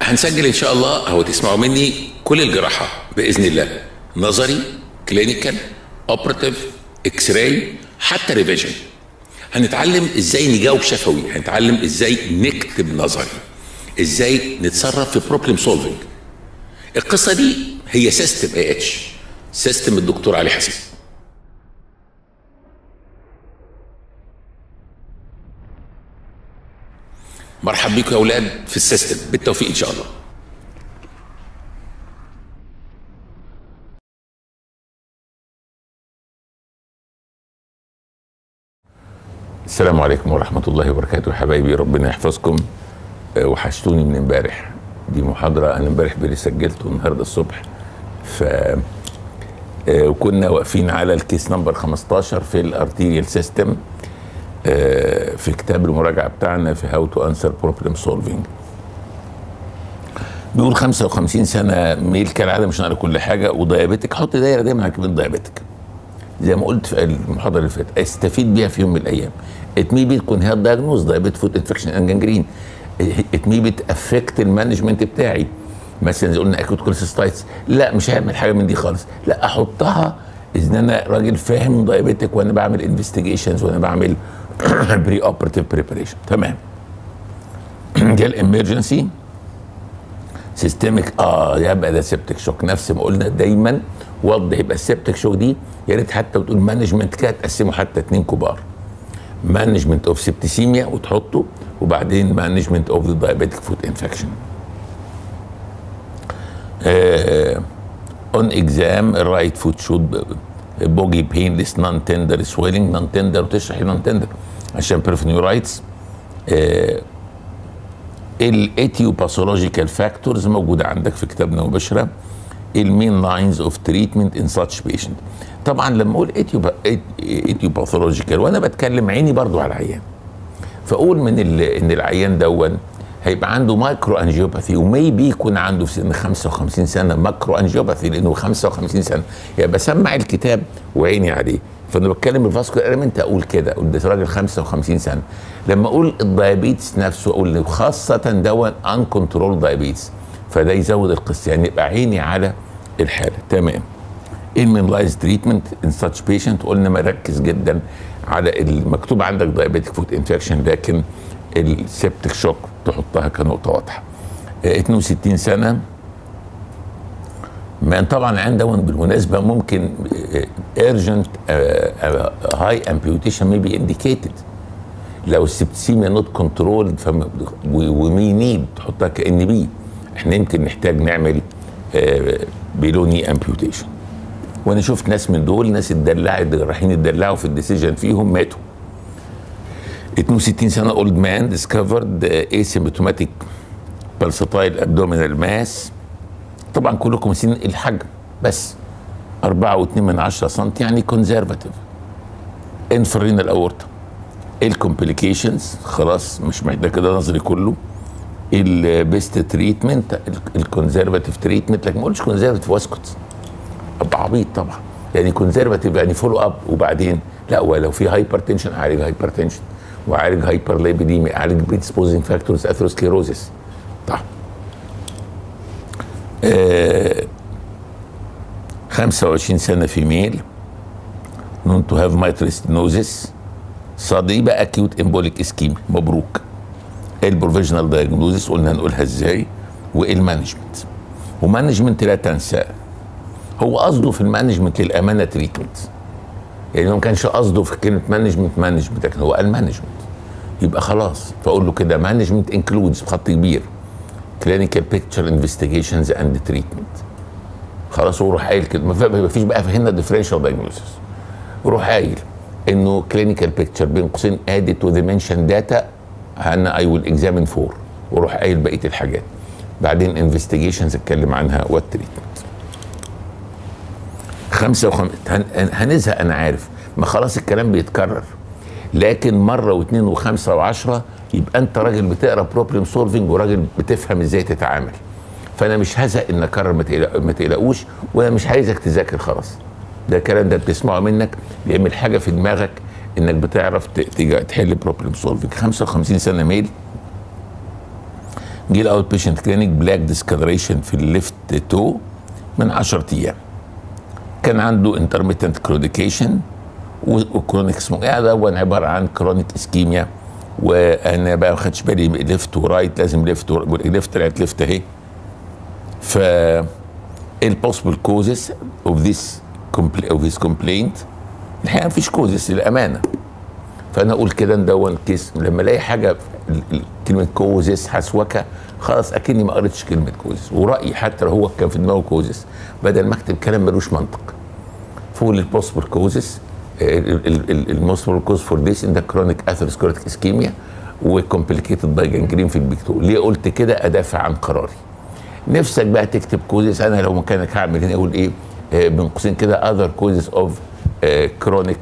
هنسجل ان شاء الله او تسمعوا مني كل الجراحه باذن الله، نظري، كلينيكال، اوبراتيف، اكس راي، حتى ريفيجن. هنتعلم ازاي نجاوب شفوي، هنتعلم ازاي نكتب نظري، ازاي نتصرف في بروبلم سولفنج. القصه دي هي سيستم AH، سيستم الدكتور علي حسين. مرحب بيكم يا اولاد في السيستم، بالتوفيق ان شاء الله. السلام عليكم ورحمه الله وبركاته حبايبي، ربنا يحفظكم. وحشتوني من امبارح. دي محاضره انا امبارح سجلته النهارده الصبح. وكنا واقفين على الكيس نمبر 15 في الارتيريال سيستم في كتاب المراجعه بتاعنا في هاو تو انسر بروبلم سولفينج. بيقول 55 سنه ميل كالعاده، مش هنقرا كل حاجه، ودايابيتك. حط دايره دايما على كلمه دايابيتك زي ما قلت في المحاضره اللي فاتت، استفيد بيها في يوم من الايام. ات مي تكون هي دايجنوز دايابيت فوت انفكشن اند جانجرين. ات مي افكت المانجمنت بتاعي، مثلا زي قلنا اكوت كوليسيستايتس. لا مش هعمل حاجه من دي خالص، لا احطها اذا انا راجل فاهم دايابيتك وانا بعمل انفستيجيشنز وانا بعمل بري اوبراتيف بريباريشن. تمام. جال امرجنسي سيستميك، يبقى ده سيبتك شوك. نفس ما قلنا دايما وضح، يبقى السيبتك شوك دي يا ريت حتى بتقول مانجمنت كده تقسمه حتى 2 كبار، مانجمنت اوف سيبتيسيميا وتحطه، وبعدين مانجمنت اوف ذا دايابيتك فوت انفكشن. اون اكزام الرايت فوت شود بوجي بينلس نون تندر سويلنج. نون تندر، وتشرح نون تندر عشان بيرفنيورايتس. الايتيوباثولوجيكال فاكتورز موجوده عندك في كتابنا مباشره. المين لاينز اوف تريتمنت ان ساتش بيشنت. طبعا لما اقول ايتيوباثولوجيكال وانا بتكلم عيني برضو على العيان، فاقول ان العيان دون هيبقى عنده مايكرو انجيوباثي، وميبي يكون عنده في سن 55 سنه ماكرو انجيوباثي، لانه 55 سنه يبقى بسمع الكتاب وعيني عليه. فانا بتكلم الفاسكولار اليمنت اقول كده، اقول ده راجل 55 سنه. لما اقول الدايابيتس نفسه اقول خاصه دون ان كنترول دايابيتس، فده يزود القصه، يعني يبقى عيني على الحاله. تمام. المينلايز تريتمنت ان ساتش بيشنت، قلنا مركز جدا على المكتوب عندك دايابيتك فوت انفكشن، لكن السيبتك شوك تحطها كنقطه واضحه. 62 سنه مان. طبعا العين دون بالمناسبه ممكن urgent high amputation may be indicated لو السبتسيميا نوت كنترول، ومي نيد تحطها كان بي. احنا يمكن نحتاج نعمل بيلوني امبيوتيشن. وانا شفت ناس من دول، ناس اتدلعت رايحين يتدلعوا في الديسيجن فيهم ماتوا. 62 سنه اولد مان ديسكفرد اسيمبتوماتيك بالسطايل ابدومينال ماس. طبعا كلكم سين الحجم بس 4.2 سم، يعني كونزرفاتيف. انفرينال اورتا. الكومبليكيشنز خلاص مش محتاج كده نظري كله. البيست تريتمنت الكونزرفاتيف تريتمنت، لكن ما قلتش كونزرفاتيف واسكت، ابقى عبيط طبعا. يعني كونزرفاتيف يعني فولو اب، وبعدين لا، ولو في هايبر تنشن اعالج هايبر تنشن، واعالج هايبر ليبيديمي، اعالج بريدسبوزنج فاكتورز اثيروسكليروزس. طيب 25 سنه فيميل نون تو هاف مايترال ستينوزس صدي بقى اكيوت امبوليك اسكيمي. مبروك. البروفيشنال دايجنوزس قلنا هنقولها ازاي، والمانجمنت. ومانجمنت لا تنسى، هو قصده في المانجمنت للامانه تريتمنت، يعني ما كانش قصده في كلمه مانجمنت، لكن هو قال مانجمنت يبقى خلاص. فاقول له كده مانجمنت انكلودز بخط كبير كلينيكال بيكتشر انفستيجيشنز اند تريتمنت. خلاص هو روح قايل كده، ما فيش بقى هنا ديفرنشال دايجنوستس. روح قايل انه كلينيكال بيكتشر بين قوسين ادد تو ذا منشن داتا انا اي ويل اكزامين فور، وروح قايل بقيه الحاجات. بعدين انفستيجيشنز اتكلم عنها والتريتمنت. 55 هنزهق انا عارف، ما خلاص الكلام بيتكرر، لكن مره واثنين وخمسه وعشره يبقى انت راجل بتقرا بروبلم سولفنج وراجل بتفهم ازاي تتعامل. فانا مش هزهق ان اكرر، ما تقلقوش، وانا مش عايزك تذاكر خلاص. ده الكلام ده بتسمعه منك بيعمل حاجه في دماغك انك بتعرف تحل بروبلم سولفنج. 55 سنه ميل جه الاوت بيشنت كلينيك بلاك ديسكلريشن في الليفت تو من 10 ايام. كان عنده انترميتنت كروديكيشن وكرونيك سموك، يعني ده عباره عن كرونيك اسكيميا. وانا بقى ما خدتش بالي ليفت ورايت، لازم ليفت طلعت ليفت اهي. ف البوسبل كوزز اوف ذيس كومبلينت الحقيقه مفيش كوزز للامانه. فانا اقول كده ندون كيس لما الاقي حاجه كلمه كوزز حسوكه خلاص اكني ما قريتش كلمه كوزز، ورايي حتى لو هو كان في دماغه كوزز بدل ما اكتب كلام ملوش منطق. فوق البوسبل كوزز الموسبل كوز فور ذيس ان ذا كرونيك اثيروسكليروتيك اسكيميا وكومبليكيتد باي جانجرين في البيكتو. ليه قلت كده؟ ادافع عن قراري. نفسك بقى تكتب كوزز، انا لو مكانك هعمل هنا اقول ايه بين قوسين كده اذر كوزز اوف كرونيك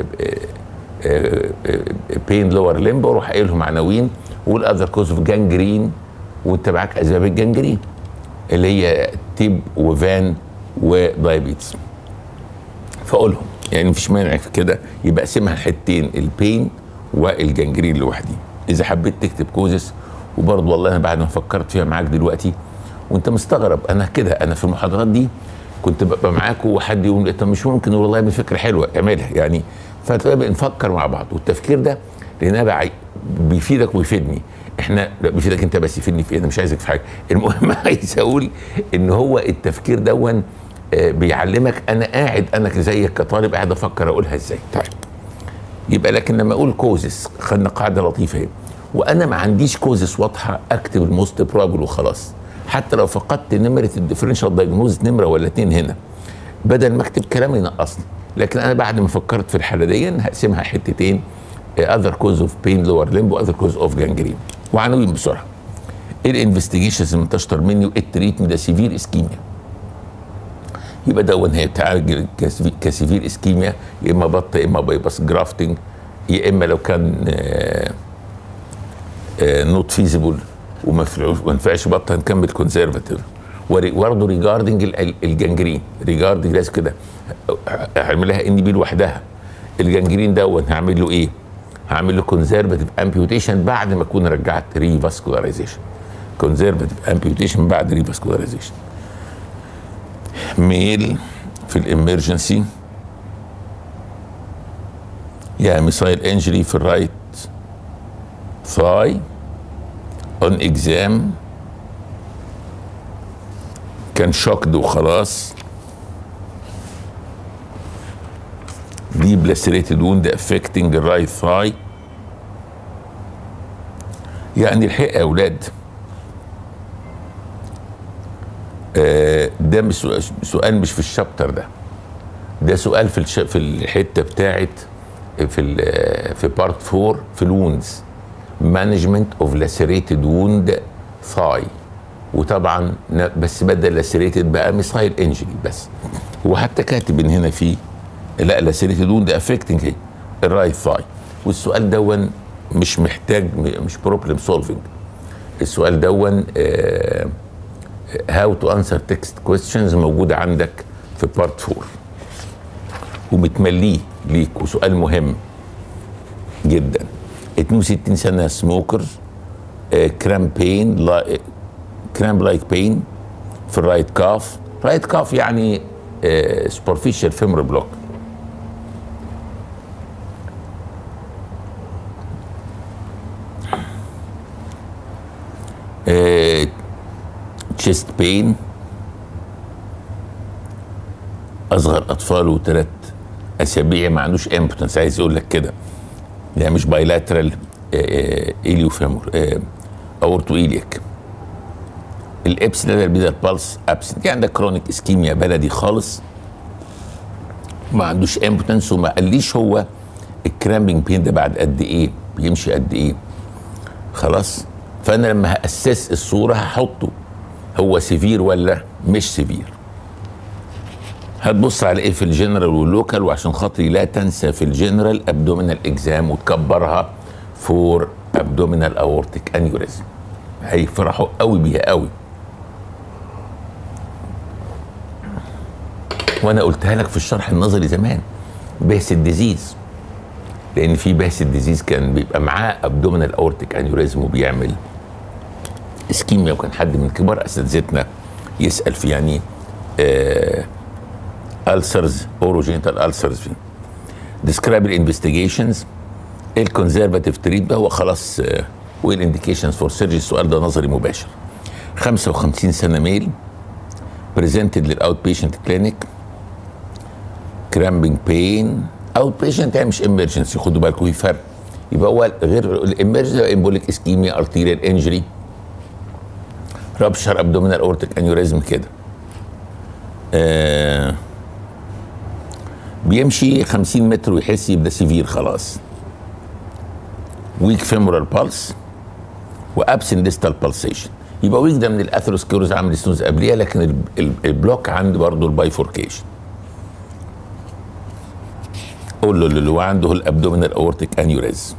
بين لور ليمب، واروح قايلهم عناوين واقول اذر كوز اوف جانجرين وانت معاك اسباب الجانجرين اللي هي تيب وفان ودايابيتس، فاقولهم. يعني مفيش مانع في كده، يبقى اقسمها لحتتين البين والجانجرين لوحدي. اذا حبيت تكتب كوزس، وبرضه والله انا بعد ما فكرت فيها معاك دلوقتي وانت مستغرب انا كده، انا في المحاضرات دي كنت ببقى معاكم وحد يقول طب مش ممكن، والله دي فكره حلوه اعملها يعني. فتبقى نفكر مع بعض، والتفكير ده لان بقى بيفيدك ويفيدني. احنا لا بيفيدك انت بس، يفيدني في انا مش عايزك في حاجه. المهم عايز اقول ان هو التفكير دون بيعلمك. انا قاعد انا زيك كطالب قاعد افكر اقولها ازاي. طيب يبقى لكن لما اقول كوزس خدنا قاعده لطيفه اهي، وانا ما عنديش كوزس واضحه اكتب الموست بروبل وخلاص. حتى لو فقدت نمره الديفرنشال دايجنوز نمره ولا اتنين هنا بدل ما اكتب كلام ينقصني. لكن انا بعد ما فكرت في الحاله دي هقسمها حتتين اذر كوز اوف بين لور ليمب واذر كوز اوف جانجرين. وعناوين بسرعه. ايه الانفستيجيشنز اللي تشطر مني وايه التريتمنت؟ ده سيفير اسكيميا، يبقى دون هي بتعالج كسيفير اسكيميا، يا اما بط يا اما بايباس جرافتنج، يا اما لو كان نوت فيزيبل وما ينفعش بط هنكمل كونسرفاتيف. وبرضه ريجاردنج الجانجرين، ريجاردنج لازم كده هعملها ان بي لوحدها. الجانجرين دون هعمل له ايه؟ هعمل له كونسرفاتيف امبيوتيشن بعد ما اكون رجعت ريفاسكولاريزيشن. كونسرفاتيف امبيوتيشن بعد ريفاسكولاريزيشن. ميل في الامرجنسي يا ميسايل انجري في الرايت ثاي اون اكزام، كان شوكد وخلاص، deep lacerated wound affecting the right thigh. يعني الحقيقه يا اولاد ده مش سؤال مش في الشابتر ده سؤال في الحته بتاعت في بارت 4 في الوندز، مانجمنت اوف لاسيريتد ووند ثاي. وطبعا بس بدل لاسيريتد بقى ميسايل انجري بس. وحتى كاتب ان هنا في لا لاسيريتد ووند افكتنج هي الرايت ثاي. والسؤال دون مش محتاج، مش بروبلم سولفنج. السؤال دون هاو تو انسر تكست كويستشنز موجوده عندك في بارت 4 ومتمليه ليك، وسؤال مهم جدا. 62 سنه سموكر، كرام بين كرام لايك بين في الرايت كاف. رايت كاف يعني سوبرفيشال فيمر بلوك. تشيست بين، اصغر اطفاله 3 اسابيع ما عندوش امبوتنس، عايز يقول لك كده يعني مش بايلاترال ايليو فيمور اورتو ايليك. الابسلر بيدا بالس ابسنت، يعني ده كرونيك اسكيميا بلدي خالص، ما عندوش امبوتنس. وما قاليش هو الكرامبنج بين ده بعد قد ايه بيمشي قد ايه. خلاص، فانا لما هاسس الصوره هحطه هو سيفير ولا مش سيفير. هتبص على ايه في الجنرال واللوكال، وعشان خاطري لا تنسى في الجنرال ابدومينال اكزام وتكبرها فور ابدومينال اورتيك انيوريزم، هيفرحوا قوي بيها قوي. وانا قلتها لك في الشرح النظري زمان، باسل ديزيز، لان في باسل ديزيز كان بيبقى معاه ابدومينال اورتيك انيوريزم وبيعمل اسكيميا، وكان حد من كبار اساتذتنا يسال في يعني ألسرز اوريجينال ألسرز فيه. ديسكرايب الانفستيجيشنز، الكونزرفاتيف تريتمنت هو خلاص، والانديكيشنز فور سيرجري. السؤال ده نظري مباشر. 55 سنه ميل، بريزنتد للاوت بيشنت كلينيك، كرامبنج بين، اوت بيشنت يعني مش امرجنسي، خدوا بالكم في فرق. يبقى هو غير الامرجنسي امبوليك اسكيميا، ارتيريال انجري، رابشر ابدومينال اورتيك انيوريزم كده. بيمشي 50 متر ويحس يبقى سيفير خلاص. ويك فيمورال بالس وابسن ديستال بالسيشن. يبقى ويك ده من الاثيروسكليروز، عامل ستونز قبليها، لكن البلوك عنده برضه البايفوركيشن. قول له اللي هو عنده الابدومينال اورتيك انيوريزم.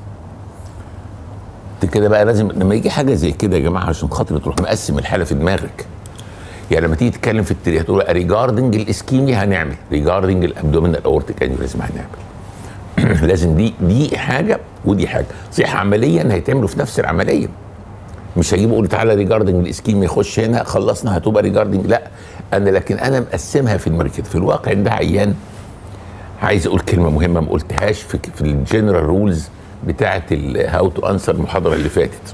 كده بقى لازم لما يجي حاجه زي كده يا جماعه عشان خاطر تروح مقسم الحاله في دماغك. يعني لما تيجي تتكلم في التريات تقول ريجاردنج الاسكيميا هنعمل، ريجاردنج الابدومينال اورتيك انيوريزم هنعمل. لازم دي حاجه ودي حاجه. صحيح عمليا هيتعملوا في نفس العمليه، مش هجيب اقول تعالى ريجاردنج الاسكيميا يخش هنا خلصنا هتبقى ريجاردنج، لا لكن انا مقسمها في المركز. في الواقع ده عيان عايز اقول كلمه مهمه ما قلتهاش في الجنرال رولز بتاعه هاو تو انسر المحاضره اللي فاتت.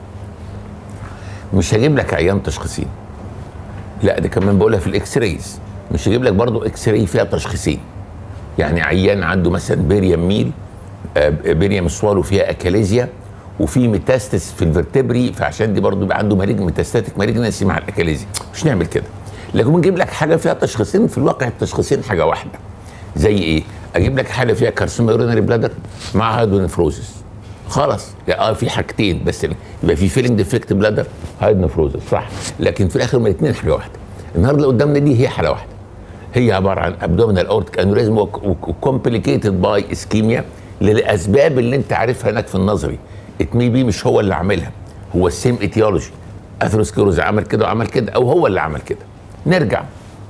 مش هجيب لك عيان تشخيصين، لا ده كمان بقولها في الاكس رايز. مش هجيب لك برضو اكس راي فيها تشخيصين. يعني عيان عنده مثلا بيريم ميل، بيريم سوالو فيها اكاليزيا وفي ميتاستس في الفرتبري، فعشان دي برضو يبقى عنده ميتاستاتيك مالجنسي مع الاكاليزيا. مش نعمل كده، لكن نجيب لك حاجه فيها تشخيصين. في الواقع التشخيصين حاجه واحده. زي ايه؟ اجيب لك حاله فيها كارسوما يورينري بلادر مع هايدونيفروزس، خلاص في حاجتين بس، يبقى في فيلنج ديفكت بلادر هايدونيفروزس صح، لكن في الاخر ما الاثنين حاجه واحده. النهارده اللي قدامنا دي هي حاله واحده، هي عباره عن ابدومينال اورتيك انوريزم وكومبليكيتد باي اسكيميا للاسباب اللي انت عارفها هناك في النظري. ات مي بي مش هو اللي عاملها، هو السيم ايتيولوجي، اثيروسكليروز عمل كده وعمل كده، او هو اللي عمل كده. نرجع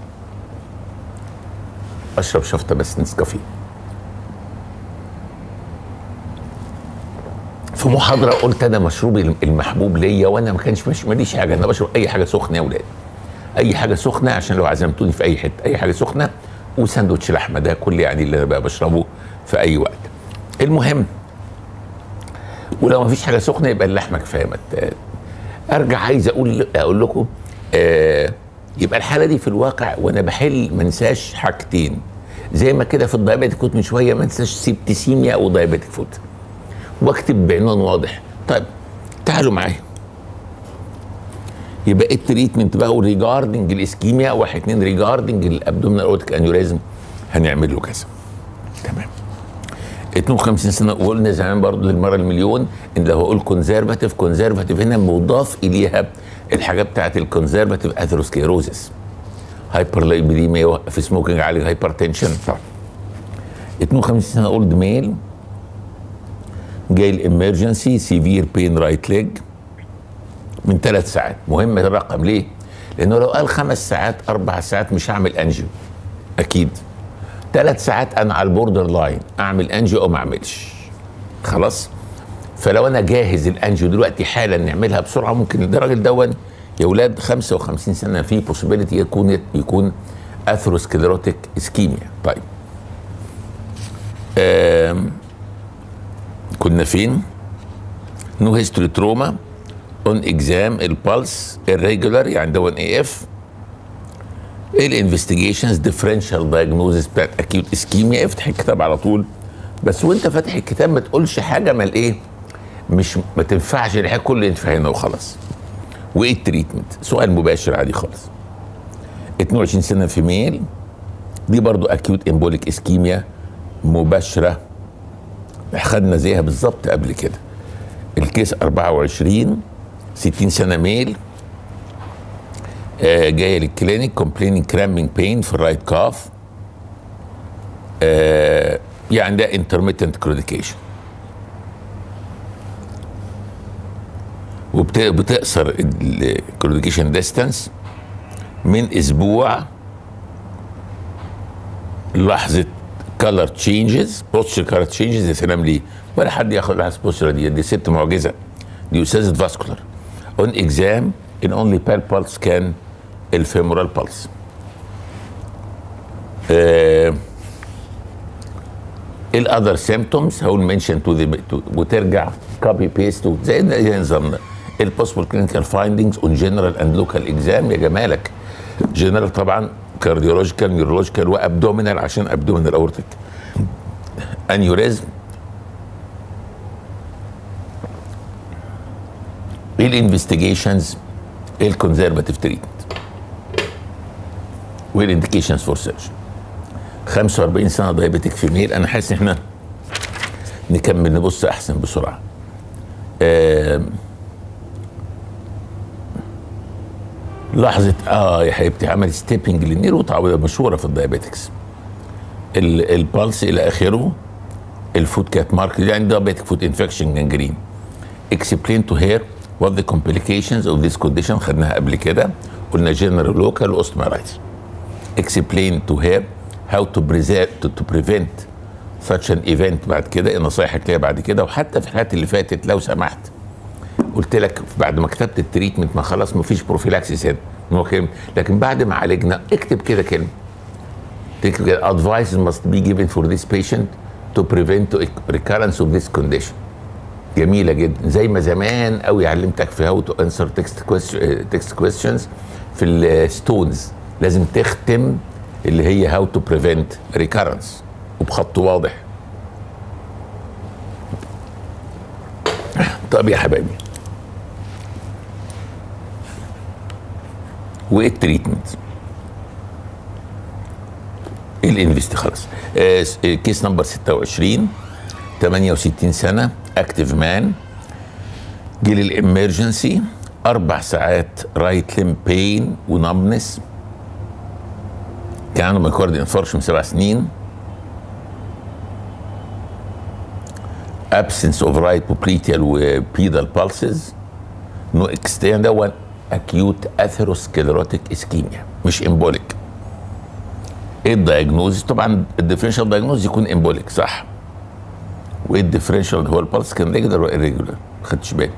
اشرب شفطه بس نسكافيه. في محاضره قلت انا مشروبي المحبوب ليا، وانا ما كانش ماليش حاجه، انا بشرب اي حاجه سخنه يا ولاد، اي حاجه سخنه عشان لو عزمتوني في اي حته اي حاجه سخنه، وساندوتش لحمه، ده كل يعني اللي انا بقى بشربه في اي وقت. المهم ولو ما فيش حاجه سخنه يبقى اللحمه كفايه. ارجع عايز اقول لكم يبقى الحاله دي في الواقع وانا بحل ما انساش حاجتين، زي ما كده في الدايابيتيك فوت من شويه ما انساش سيبتيسيميا او دايابيتيك فوت، واكتب بعنوان واضح. طيب تعالوا معايا، يبقى التريتمنت بقى ريجاردنج الاسكيميا، 1 2 ريجاردنج الابدومينال اورتيك انيوريزم هنعمل له كذا. تمام. 52 سنه، وقلنا زمان برضه للمره المليون ان لو اقول كونزرفاتيف هنا مضاف اليها الحاجه بتاعت الكونزرفاتيف اثيروسكليروزس، هايبرلايبيديميا، يوقف سموكينج، يعالج هايبرتنشن. طبعا 52 سنه اولد ميل، جاي الامرجنسي سيفير بين رايت ليج من 3 ساعات. مهم الرقم ليه؟ لانه لو قال 5 ساعات 4 ساعات مش هعمل انجيو اكيد. 3 ساعات انا على البوردر لاين اعمل انجيو او ما اعملش، خلاص. فلو انا جاهز الانجيو دلوقتي حالا نعملها بسرعه، ممكن ده الراجل دون يا ولاد 55 سنه في بوسيبيليتي يكون اثيروسكليروتيك اسكيميا. طيب كنا فين؟ نو هيستوري تروما اون اكزام، البلس الريجولار يعني دون اي اف، الانفستيجيشنز ديفرنشال دايجنوزس بتاعت اكيوت اسكيميا. افتح الكتاب على طول، بس وانت فاتح الكتاب ما تقولش حاجه ما الايه مش ما تنفعش، الحاجه كله ينفع هنا وخلاص. وايه التريتمنت؟ سؤال مباشر عادي خالص. 22 سنه في ميل، دي برضو اكيوت امبوليك اسكيميا مباشره، خدنا زيها بالظبط قبل كده. الكيس 24 60 سنه ميل، جايه للكلينيك كومبليننج كرامبنج بين في الرايت كاف، يعني ده انترميتنت كروديكيشن، وبتقصر الكروديكيشن ديستانس من اسبوع لحظه كالر تشينجز، بوستشر كالر تشينجز. يا سلام ليه؟ ولا حد ياخد لحظه بوستشر دي ست معجزه، دي استاذه فاسكولار. اون اكزام ان اونلي بال بالس كان الفيمورال بالس. الاذر سيمبتومز هقول منشن تو وترجع كوبي بيست زي نظامنا. البوسبل كلينيكال فايندينجز اون جنرال اند لوكال اكزام. يا جمالك جنرال طبعا كارديولوجيكال نيورولوجيكال وابدومينال عشان ابدومينال اورتيك انيوريزم. ايه الانفستيجيشنز؟ ايه الكونزرفاتيف تريتمنت؟ وايه الانديكيشنز فور سيرجري؟ 45 سنه دايابيتك فيميل. انا حاسس ان احنا نكمل نبص احسن بسرعه. لحظه يا حبيبتي عمل ستيبنج للنيرو تعويضه مشهوره في الدايابيتكس. البالس الى اخره. الفوت كات مارك يعني دايابيتك فوت انفكشن جانجرين. اكسبلين تو هير what the complications of this condition. خدناها قبل كده قلنا general local osteomyelitis. explain to her how to prevent such an event. بعد كده ايه نصايحك ليها بعد كده. وحتى في الحالات اللي فاتت لو سمحت قلت لك بعد ما كتبت التريتمنت ما خلاص ما فيش بروفيلاكسيس هنا لكن بعد ما عالجنا اكتب كده كلمه. تكتب كده advice must be given for this patient to prevent recurrence of this condition. جميله جدا زي ما زمان قوي علمتك في هاو تو انسر تكست كويستشنز في الستونز. لازم تختم اللي هي هاو تو بريفنت ريكارنس وبخط واضح. طب يا حبايبي وايه التريتمنت؟ ايه الانفستي؟ خلاص. كيس نمبر 26 68 سنه اكتيف مان جه للامرجنسي 4 ساعات رايت ليم بين ونمنس. كان عنده مايكارد انفاركشن من 7 سنين. absence of right popliteal وبيدال pulses. no extend one acute atherosclerotic ischemia مش امبوليك. ايه الدايجنوز؟ طبعا الديفرنشال دايجنوز يكون امبوليك صح. وايه الديفرنشال؟ هو البلس كان ريجولار ولا irregular؟ ما خدتش بالي.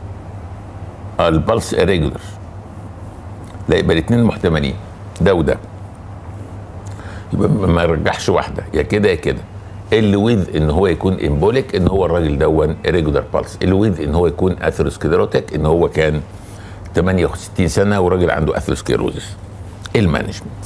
البلس irregular. لا يبقى الاثنين محتملين ده وده. يبقى ما يرجحش واحده يا كده يا كده. اللي ويذ ان هو يكون امبوليك ان هو الراجل دون irregular pulse. اللي ويذ ان هو يكون اثيروسكليروتيك ان هو كان 68 سنه وراجل عنده اثيروسكليروزس. المانجمنت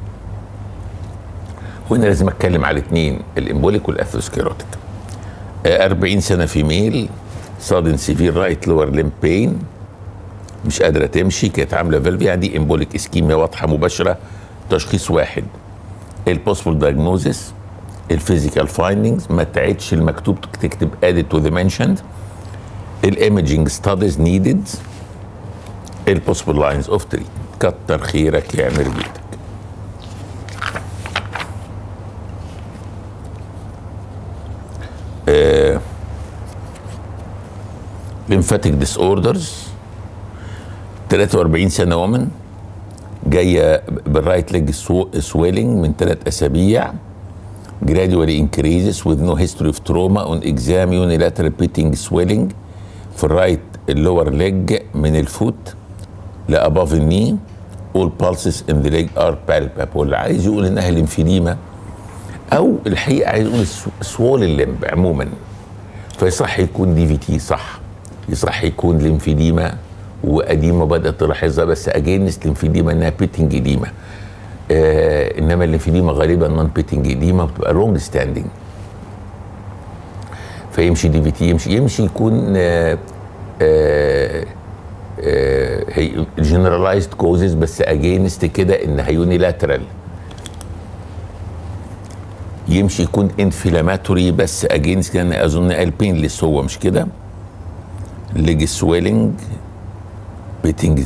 وهنا لازم اتكلم على الاثنين الامبوليك والاثيروسكليروتيك. 40 سنه فيميل sudden severe right lower limb pain مش قادره تمشي كانت عامله فالف يعني امبوليك اسكيميا واضحه مباشره. تشخيص واحد. البوسبل دايجنوزس الفيزيكال فايندينجز ما تعيدش المكتوب تكتب ادد تو ذا منشند. الايمجنج ستاديز نيدد. البوسبل لاينز اوف تريتمنت. كتر خيرك يا عمر بيتك. ليمفاتيك ديس اوردرز 43 سنه ومن جايه بالرايت ليج سويلنج من 3 اسابيع gradually increases with no history of trauma on exam unilateral pitting swelling في الرايت اللور ليج من الفوت لاباف الني. all pulses in the leg are palpable. واللي عايز يقول انها ليمفيديما او الحقيقه عايز يقول سوول الليمب عموما فيصح يكون دي في تي صح. يصح يكون ليمفيديما واديمه بدات تلاحظها بس اجينست ليمفيديما انها بيتنج اديمه. انما الليمفيديما غالبا نون بيتنج اديمه بتبقى لونج ستاندنج فيمشي دي في تي يمشي يكون هي جنرالايزد كوزز بس اجينست كده انها يونيلاترال. يمشي يكون انفلاماتوري بس اجينست كده اظن قال بينلس هو مش كده. ليج سويلنج بيتنج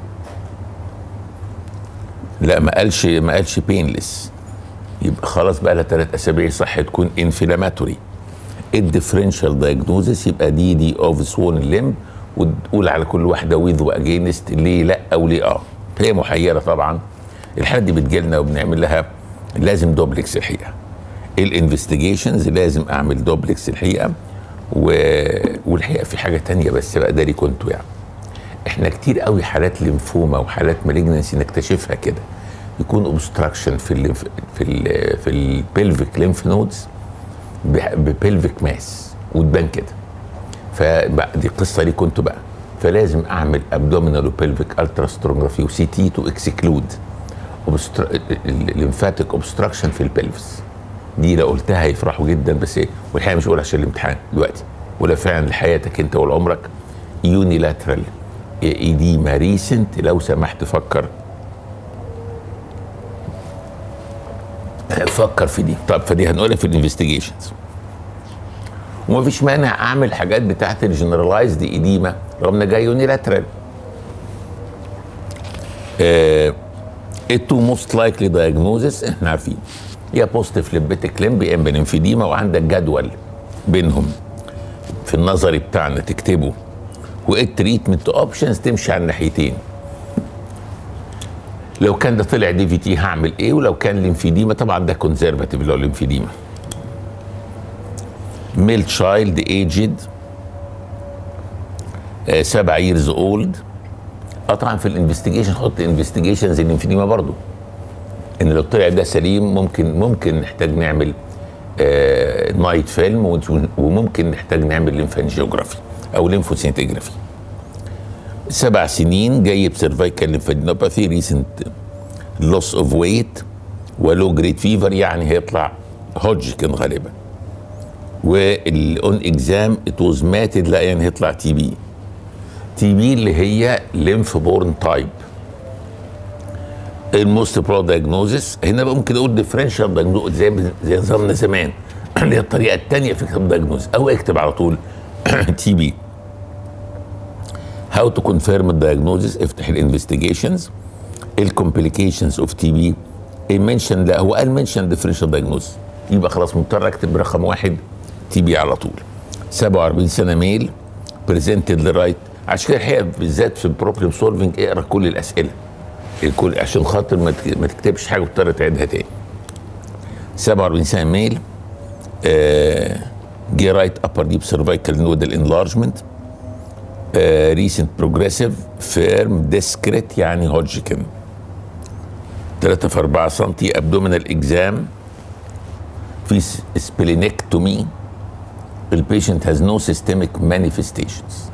لا ما قالش بينلس يبقى خلاص بقى لها 3 اسابيع صح تكون انفلاماتوري. الديفرنشال دايجنوزس يبقى دي اوف سوون ليمب وتقول على كل واحده ويذ واجينست ليه لا او ليه هي محيره طبعا. الحالات دي بتجيلنا وبنعمل لها لازم دوبلكس الحقيقه. الانفستيجيشنز لازم اعمل دوبلكس الحقيقه والحقيقه في حاجه تانية بس بقى داري كنتوا يعني احنا كتير قوي حالات ليمفوما وحالات مالجنسي نكتشفها كده، يكون اوبستراكشن في البلفيك ليمف نودز ببلفيك ماس وتبان كده. فدي قصه ليكم انتوا بقى. فلازم اعمل ابدومينال وبلفيك التراسترونجرافي وسي تي تو اكسكلود الليمفاتيك اوبستراكشن في البلفس. دي لو قلتها هيفرحوا جدا، بس ايه، والحقيقه مش هقولها عشان الامتحان دلوقتي، ولا فعلا لحياتك انت ولعمرك. يونيلاترال ايديما ريسنت، لو سمحت فكر في دي. طب فدي هنقولها في الانفستيجيشنز. ومفيش مانع اعمل حاجات بتاعت الجنرالايزد ايديما رغم ان جاي يونيلاترال. التو موست لايكلي دايجنوزس احنا عارفين، يا بوزيتيف ليمبيتيك ليمب يا اما ليمفيديما، وعندك جدول بينهم في النظري بتاعنا تكتبه، وايه التريتمنت اوبشنز تمشي على الناحيتين. لو كان ده طلع دي في تي هعمل ايه، ولو كان ليمفيديما طبعا ده كونزرفاتيف اللي هو ليمفيديما. ميل تشايلد ايجد 7 years old. طبعا في الانفستيجيشن حط انفستيجيشنز الليمفيديما برضو، ان لو طلع ده سليم ممكن نحتاج نعمل نايت فيلم، وممكن نحتاج نعمل ليمفانجيوجرافي او ليمفوسينتيجرافي. 7 سنين، جاي بسيرفايكال ليمفادينوباثي، ريسنت لوس اوف ويت ولو جريد فيفر، يعني هيطلع هوجكن غالبا. والاون اكزام اتوز ماتد، لا يعني هيطلع تي بي. تي بي اللي هي ليمف بورن تايب. الموست برو دايجنوزس هنا بقى ممكن اقول ديفرنشال دايجنوز زي نظامنا زمان اللي هي الطريقه الثانيه في كتاب دايجنوز، او اكتب على طول تي بي. هاو تو كونفيرم الدايجنوزس، افتح الانفستيجيشنز. الكومبليكيشنز اوف تي بي منشن، لا هو قال منشن ديفرنشال دايجنوز، يبقى خلاص مضطر اكتب رقم 1 تي بي على طول. 47 سنه ميل، بريزنتد لرايت. عشان كده الحقيقه بالذات في البروبلم سولفنج اقرا كل الاسئله الكل، عشان خاطر ما تكتبش حاجه وتضطر تعيدها تاني. 47 سنه ميل، جي رايت ابر ديب سيرفايكال نودال انلارجمنت، ريسنت بروجريسيف فيرم ديسكريت يعني هوجكن. 3 في 4 سم، ابدومينال اكزام، في سبلينكتومي. البيشنت هاز نو سيستميك مانيفستيشنز.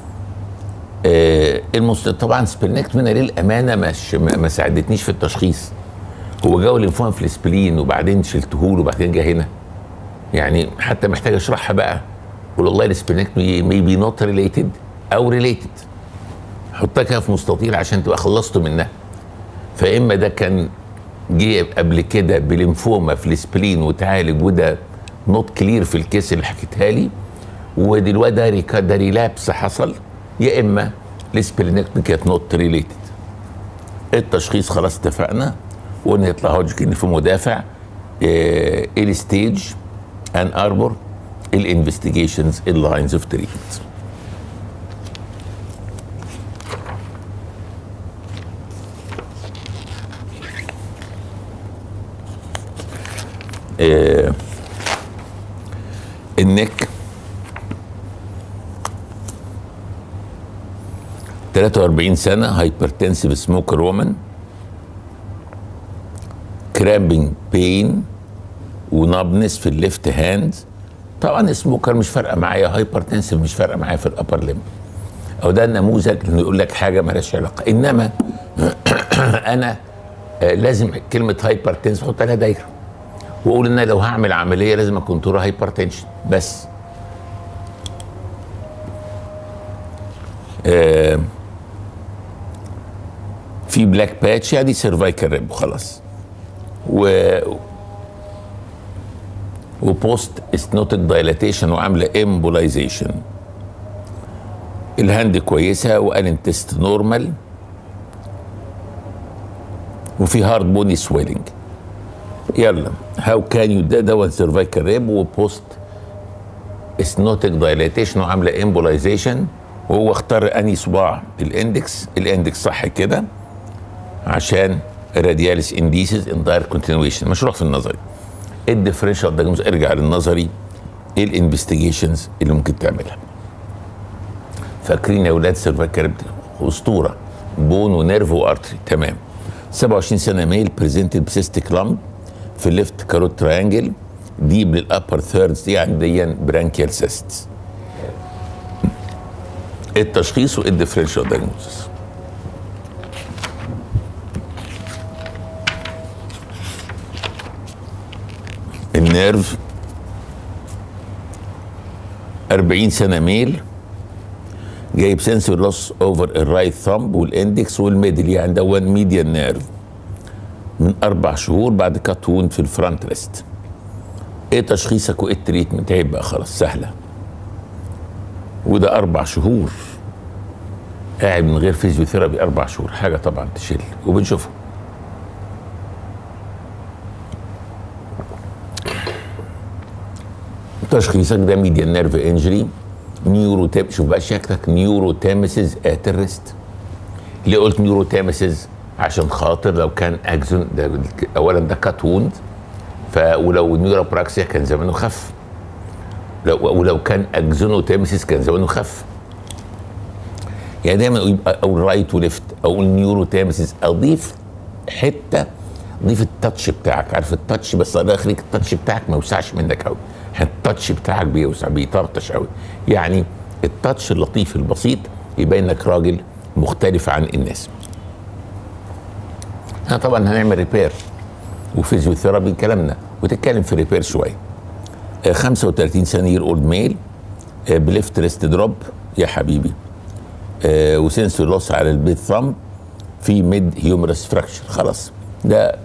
طبعا سبلينكتومي للامانه ما ساعدتنيش في التشخيص. هو جاوا لينفوما في السبلين وبعدين شلته له وبعدين جه هنا، يعني حتى محتاج اشرحها بقى. والله السبلينكتومي ميبي نوت ريليتد او ريليتد، حطها كده في مستطيل عشان تبقى خلصته منها. فاما ده كان جه قبل كده بلينفوما في السبلين وتعالج، وده نوت كلير في الكيس اللي حكيتها لي، ودلوقتي ده ريلابس حصل، يا اما السبلينكتومي كانت نوت ريليتد. التشخيص خلاص اتفقنا، وان يطلع هوجكن في مدافع. الستيج ان اربور، الانفستيجيشنز، اللاينز اوف تريتمنت. النك 43 سنة، هايبرتنسيف سموكر وومن، كرامبنج بين ونابنس في الليفت هاند. طبعا السموكر مش فارقه معايا، هايبرتنسيف مش فارقه معايا في الابر ليمب، او ده النموذج اللي يقول لك حاجه مالهاش علاقه. انما انا لازم كلمه هايبرتنسيف احط عليها دايره، واقول ان لو هعمل عمليه لازم اكونترول هايبرتنشن بس. في بلاك باتش يعني سيرفايكال ريب خلاص. وبوست استنوتيك دايلاتيشن وعامله امبولايزيشن. الهاند كويسه والانتست نورمال، وفي هارد بوني سويلنج. يلا هاو كان يو ده سيرفايكال ريب وبوست استنوتيك دايلاتيشن وعامله امبولايزيشن. وهو اختار انهي صباع؟ الاندكس صح كده، عشان رادياليس انديسيس ان دايركت كونتينيويشن. مشروع في النظري. الديفرنشال دايجنوز ارجع للنظري. ايه الانفستيجيشنز اللي ممكن تعملها؟ فاكرين يا اولاد سيرفايكال ريب اسطوره، بون ونيرف وارتري. تمام. 27 سنه ميل، بريزنتد بسيستيك لامب في الليفت كاروت تراينجل ديب للابر ثيردز، دي عنديا برانكيال سيست. التشخيص والديفرنشال دايجنوستس. النيرف 40 سنه ميل، جايب سنسور لوس اوفر الرايت ثامب والاندكس والميدل، يعني ده ميديان نيرف، من 4 شهور بعد كات ووند في الفرونت ريست. ايه تشخيصك وايه التريتمنت؟ عيب بقى خلاص، سهله. وده 4 شهور قاعد من غير فيزيوثيرابي 4 شهور، حاجه طبعا تشيل، وبنشوفها. تشخيصك ده ميديان نيرف انجري، شوف بقى شكلك نيوروتامسز ات الريست. ليه قلت نيوروتامسز؟ عشان خاطر لو كان اكزون ده اولا ده كات ووند، ولو نيوروبراكسيا كان زمانه خف، ولو كان اكزونوتامسز كان زمانه خف. يعني دايما يبقى او رايت وليفت او النيوروتامسز، اضيف حته، ضيف التاتش بتاعك، عارف التاتش، بس الله يخليك التاتش بتاعك ما يوسعش منك قوي، التاتش بتاعك بيوسع بيطرطش قوي، يعني التاتش اللطيف البسيط يبين انك راجل مختلف عن الناس. احنا طبعا هنعمل ريبير وفيزيوثيرابي كلامنا، وتتكلم في ريبير شويه. 35 سنه يير اولد ميل، بليفت ريست دروب يا حبيبي، وسنسور لوس على البيت ثامب، في ميد هيومرس فراكشر. خلاص ده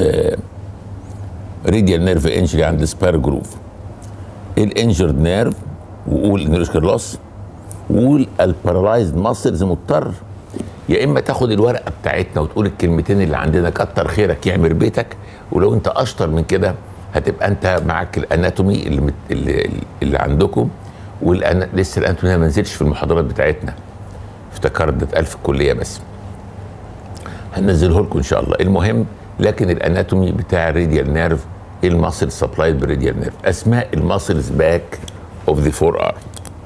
ريديال نيرف انجري عند السبار جروف. الانجرد نيرف، وقول نيروسكر لوس، وقول البارالايزد ماسلز. مضطر يا اما تاخد الورقه بتاعتنا وتقول الكلمتين اللي عندنا، كتر خيرك يعمر بيتك، ولو انت اشطر من كده هتبقى انت معاك الاناتومي اللي عندكم، لسه الاناتومي ما نزلش في المحاضرات بتاعتنا، افتكرت ده اتقال في الكليه، بس هننزله لكم ان شاء الله. المهم، لكن الاناتومي بتاع الراديال نيرف، الماسل سبلايد بالراديال نيرف، اسماء الماسلز باك اوف ذا فور ارم.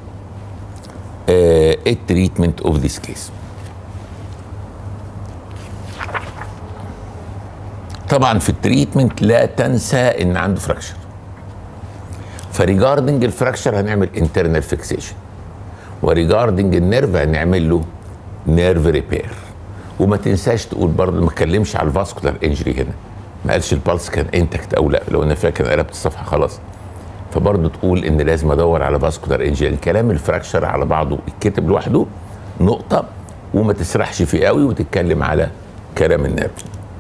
التريتمنت اوف ذيس كيس. طبعا في التريتمنت لا تنسى ان عنده فراكشر، فريجاردنج الفراكشر هنعمل انترنال فيكسيشن، وريجاردنج النيرف هنعمل له نيرف ريبير. وما تنساش تقول برضه، ما اتكلمش على الفاسكولار انجري هنا، ما قالش البلس كان انتكت او لا، لو انا فاكر قلبت الصفحه خلاص. فبرضه تقول ان لازم ادور على فاسكولار انجري. الكلام الفراكشر على بعضه يتكتب لوحده نقطه، وما تسرحش فيه قوي، وتتكلم على كلام النيرف.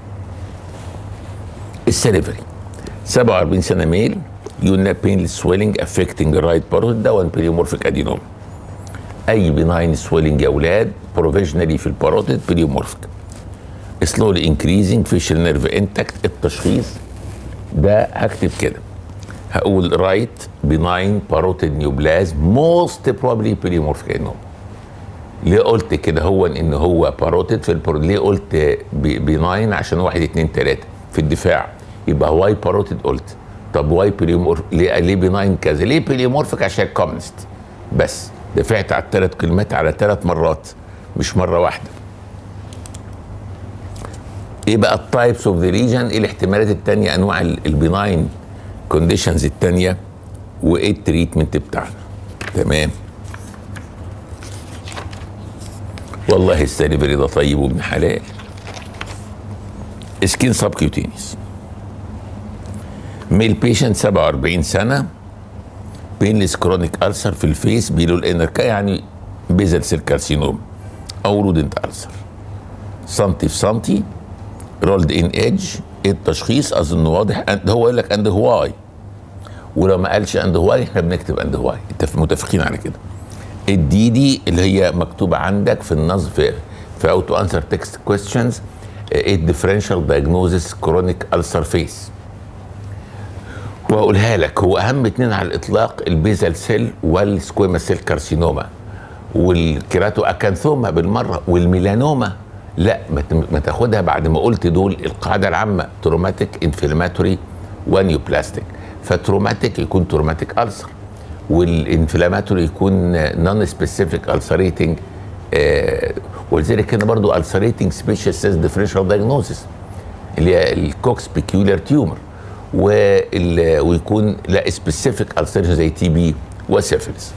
السليفري 47 سنه ميل، يونا بين سويلنج افكتنج الرايت باروت، ده بليومورفيك ادينوم. اي بناين سويلنج يا اولاد بروفيجنالي في الباروتيد بليومورفيك، سلولي انكريزنج فيشل نيرف انتكت. التشخيص ده هكتب كده، هقول رايت بناين باروتيد نيوبلاز موست بروبلي بليومورفيك ادينوم. ليه قلت كده؟ هو ان هو باروتيد في ليه قلت بناين؟ عشان 1 2 3 في الدفاع، يبقى واي باروتيد قلت. طب واي بليومورفيك ليه بناين كذا؟ ليه بليومورفيك؟ عشان كومنست. بس دفعت على ال3 كلمات على 3 مرات مش مره واحده. ايه بقى التايبس اوف ذا ريجن؟ ايه الاحتمالات الثانيه، انواع البناين كونديشنز الثانيه، وايه التريتمنت بتاعنا؟ تمام. والله السليفري ده طيب وابن حلال. سكين سبكيوتينيس، ميل بيشنت 47 سنه، بينلس كرونيك ألسر في الفيس بيلو الانر، يعني بيزل سيل كارسينوم او رودنت ألسر، سنتي في سنتي، رولد ان ايدج. التشخيص اظن واضح، هو يقول لك اند هواي، ولو ما قالش اند هواي احنا بنكتب اند هواي، متفقين على كده. الدي اللي هي مكتوبه عندك في النص في او تو انسر تكست كويستشنز، الديفرنشال دايجنوزس كرونيك ألسر فيس. واقولها لك، هو اهم 2 على الاطلاق البيزل سيل والسكويما سيل كارسينوما والكيراتو اكانثوما بالمره، والميلانوما لا ما تاخدها بعد ما قلت دول. القاعده العامه تروماتيك انفلاماتوري ونيوبلاستيك، فتروماتيك يكون تروماتيك ألسر، والانفلاماتوري يكون نون سبيسيفيك ألسريتنج، ولذلك هنا برضو ulcerating special cyst differential diagnosis اللي هي الكوكس بيكيولار تيومر، ويكون لا سبيسيفيك ulceration زي تي بي وسيفلس.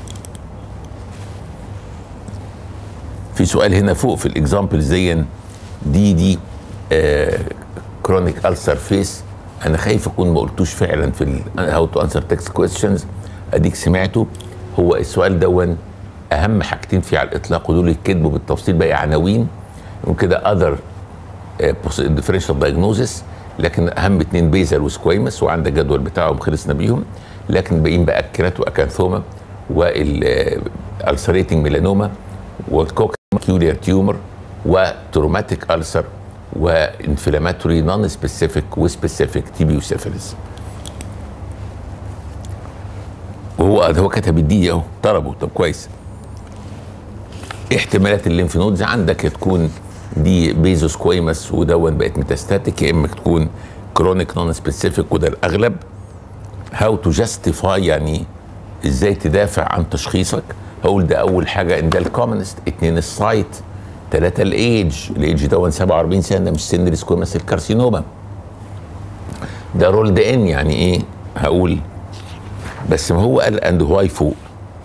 في سؤال هنا فوق في الاكزامبل زي دي كرونيك ألسر فيس. انا خايف اكون ما قلتوش فعلا في هاو تو انسر تكست كويستشنز، اديك سمعته. هو السؤال دون اهم حاجتين فيه على الاطلاق ودول يتكتبوا بالتفصيل، باقي عناوين وكده اذر ديفرنشال دايجنوزس، لكن اهم اتنين بيزل وسكويمس وعندك جدول بتاعهم خلصنا بيهم، لكن باقيين بقى الكيراتو اكانثوما والالسريتنج ميلانوما والكوكس بيكيولار تيومر وتروماتيك ألسر وانفلاماتوري نون سبيسيفيك وسبيسيفيك تي بي وسيفلس. وهو كتب الدي اهو طلبه. طب كويس. احتمالات الليمف نودز عندك تكون دي بيزو سكويمس ودون بقت ميتاستاتيك، يا اما تكون كرونيك نون سبيسيفيك وده الاغلب. هاو تو جاستيفاي يعني ازاي تدافع عن تشخيصك. هقول ده اول حاجه ان ده الكومنست، اتنين السايت، ثلاثة الايدج دون 47 سنه مش سن السكويمس الكارسينوما. ده رول ده ان يعني ايه هقول، بس ما هو قال اند هواي فوق.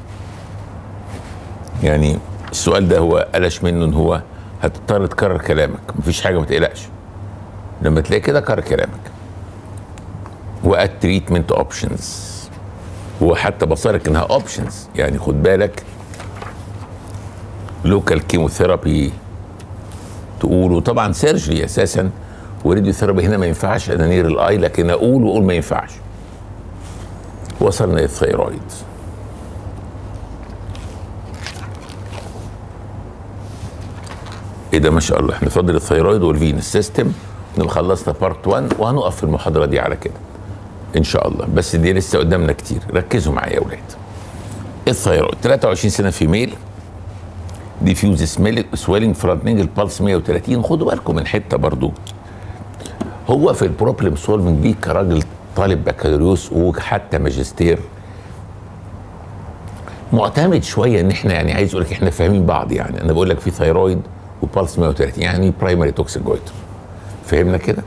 يعني السؤال ده هو قلش منه ان هو هتضطر تكرر كلامك، مفيش حاجه ما تقلقش لما تلاقي كده كرر كلامك. والتريتمنت اوبشنز، هو حتى بصرك انها اوبشنز، يعني خد بالك لوكال كيموثيرابي تقوله طبعا سيرجري اساسا، وراديو ثيرابي هنا ما ينفعش انا نير الاي، لكن اقول واقول ما ينفعش. وصلنا للثيرويد. ايه ده ما شاء الله، احنا فاضل الثيرويد والفينس سيستم نبقى خلصنا بارت 1 وهنقف في المحاضره دي على كده ان شاء الله، بس دي لسه قدامنا كتير. ركزوا معايا يا اولاد. الثيرويد 23 سنه فيميل، ديفيوز سويلنج فرونتنج البلس 130. خدوا بالكم من حته برضو، هو في البروبلم سولفنج دي كراجل طالب بكالوريوس وحتى ماجستير معتمد شويه ان احنا يعني عايز اقول لك احنا فاهمين بعض. يعني انا بقول لك في ثيرويد وبلس 130 يعني برايمري توكسيك جويتر، فهمنا كده؟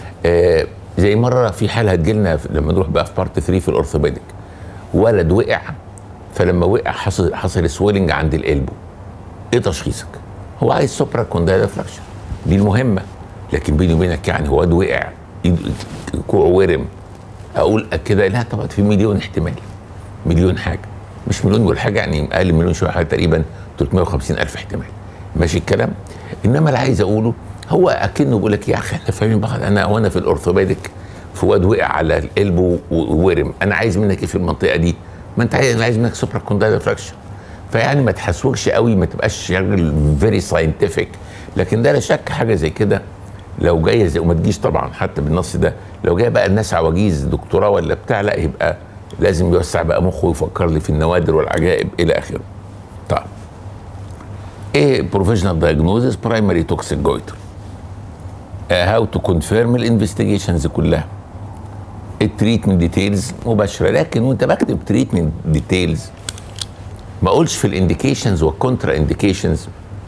زي مره في حاله هتجيلنا لما نروح بقى في بارت 3 في الاورثوبيديك، ولد وقع، فلما وقع حصل سويلنج عند القلبه. ايه تشخيصك؟ هو عايز سوبرا كوندايلا فراكشر، دي المهمه. لكن بيني وبينك يعني هو وقع كوع ورم، اقول كده لا طبعا في مليون احتمال، مليون حاجه، مش مليون ولا حاجه، يعني اقل من مليون شويه، حاجه تقريبا 350,000 احتمال. ماشي الكلام؟ انما اللي عايز اقوله هو اكنه بيقول لك يا اخي احنا فاهمين بعض، انا وانا في الاورثوبيديك في واد وقع على القلب وورم، انا عايز منك ايه في المنطقه دي؟ ما انت عايز منك سوبرا كوندايلا فراكشر. فيعني ما تحسوكش قوي، ما تبقاش راجل فيري ساينتفك، لكن ده لا شك حاجه زي كده لو جايه زي، وما تجيش طبعا حتى بالنص ده، لو جايه بقى الناس عواجيز دكتوراه ولا بتاع، لا يبقى لازم يوسع بقى مخه ويفكر لي في النوادر والعجائب الى اخره. طيب ايه بروفيشنال دايجنوزس برايمري توكسيك جويتر؟ هاو تو كونفيرم الانفستيجيشنز كلها. التريتمنت ديتيلز مباشره، لكن وانت بكتب تريتمنت ديتيلز ما اقولش في الانديكيشنز والكونترا انديكيشنز،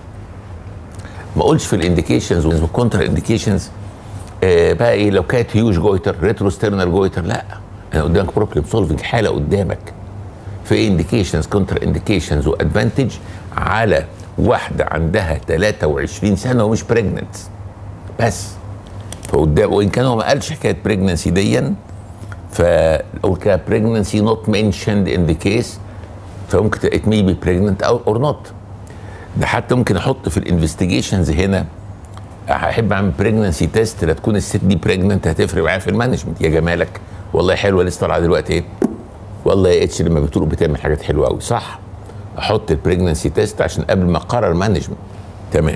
ما اقولش في الانديكيشنز والكونترا انديكيشنز. بقى ايه لو كانت هيوج جويتر ريتروسترنال جويتر، لا انا قدامك بروبلم سولفنج، حاله قدامك في انديكيشنز كونترا انديكيشنز وادفانتج على واحده عندها 23 سنه ومش بريجننت بس. فقدام وان كان هو ما قالش حكايه بريجننسي ديا، فاقول كده بريجننسي نوت منشند ان ذا كيس، فممكن ات مي بي بريجننت او اور نوت. ده حتى ممكن احط في الانفستيجيشنز هنا، احب اعمل بريجننسي تيست، لا تكون الست دي بريجننت هتفرق معايا في المانجمنت. يا جمالك والله حلوه لسه طالعه دلوقتي ايه، والله يا اتش لما بتقول بتعمل حاجات حلوه قوي صح، احط البريجننسي تيست عشان قبل ما اقرر مانجمنت. تمام.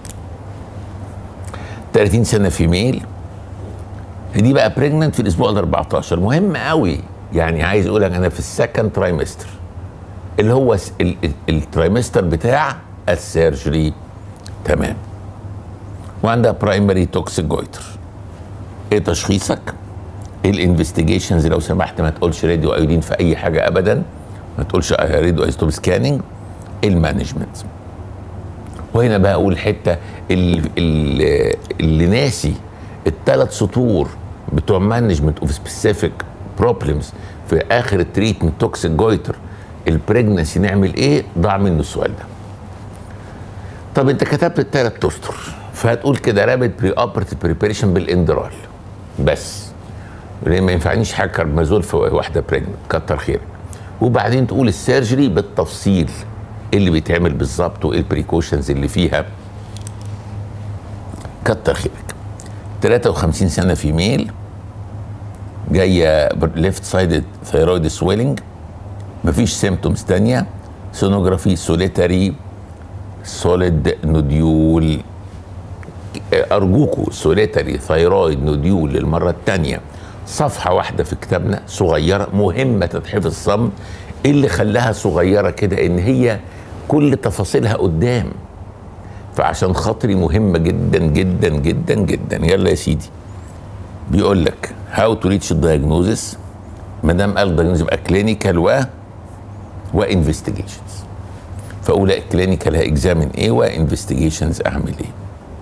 30 سنه فيميل، دي بقى بريجننت في الاسبوع ال 14، مهم قوي. يعني عايز اقول لك انا في السكند ترايمستر اللي هو الترايمستر بتاع السيرجري. تمام. وعندها برايمري توكسيك جويتر. ايه تشخيصك؟ ايه الانفستيجيشنز؟ لو سمحت ما تقولش راديو ايودين في اي حاجه ابدا، ما تقولش راديو ايزوتوب سكاننج. المانجمنت وهنا بقى اقول الحته اللي ناسي الثلاث سطور بتوع مانجمنت اوف سبيسيفيك بروبلمز في اخر التريتمنت توكسيك جويتر البريجنسي نعمل ايه؟ ضاع منه السؤال ده. طب انت كتبت الثلاث اسطر فهتقول كده رابد بري اوبرتيف بريباريشن بالاندرال بس، لان ما ينفعنيش حاجه كاربمازول في واحده بريجننت، كتر خيرك. وبعدين تقول السيرجري بالتفصيل ايه اللي بيتعمل بالظبط وايه البريكوشنز اللي فيها، كتر خيرك. 53 سنه فيميل جايه ليفت سايد ثيرويد سويلنج، مفيش سيمتومز تانية، سونوجرافي سوليتاري سوليد نوديول. ارجوكوا سوليتاري ثيرويد نوديول للمره الثانيه، صفحه واحده في كتابنا صغيره مهمه تتحفظ صم. اللي خلاها صغيره كده ان هي كل تفاصيلها قدام، فعشان خاطري مهمه جدا جدا جدا جدا. يلا يا سيدي، بيقول لك هاو تو ريتش الدايجنوزس، ما دام قال دايجنوزس يبقى كلينيكال وانفستيجيشنز. فاقول كلينيكال هاكزامن ايه وانفستيجيشنز اعمل ايه.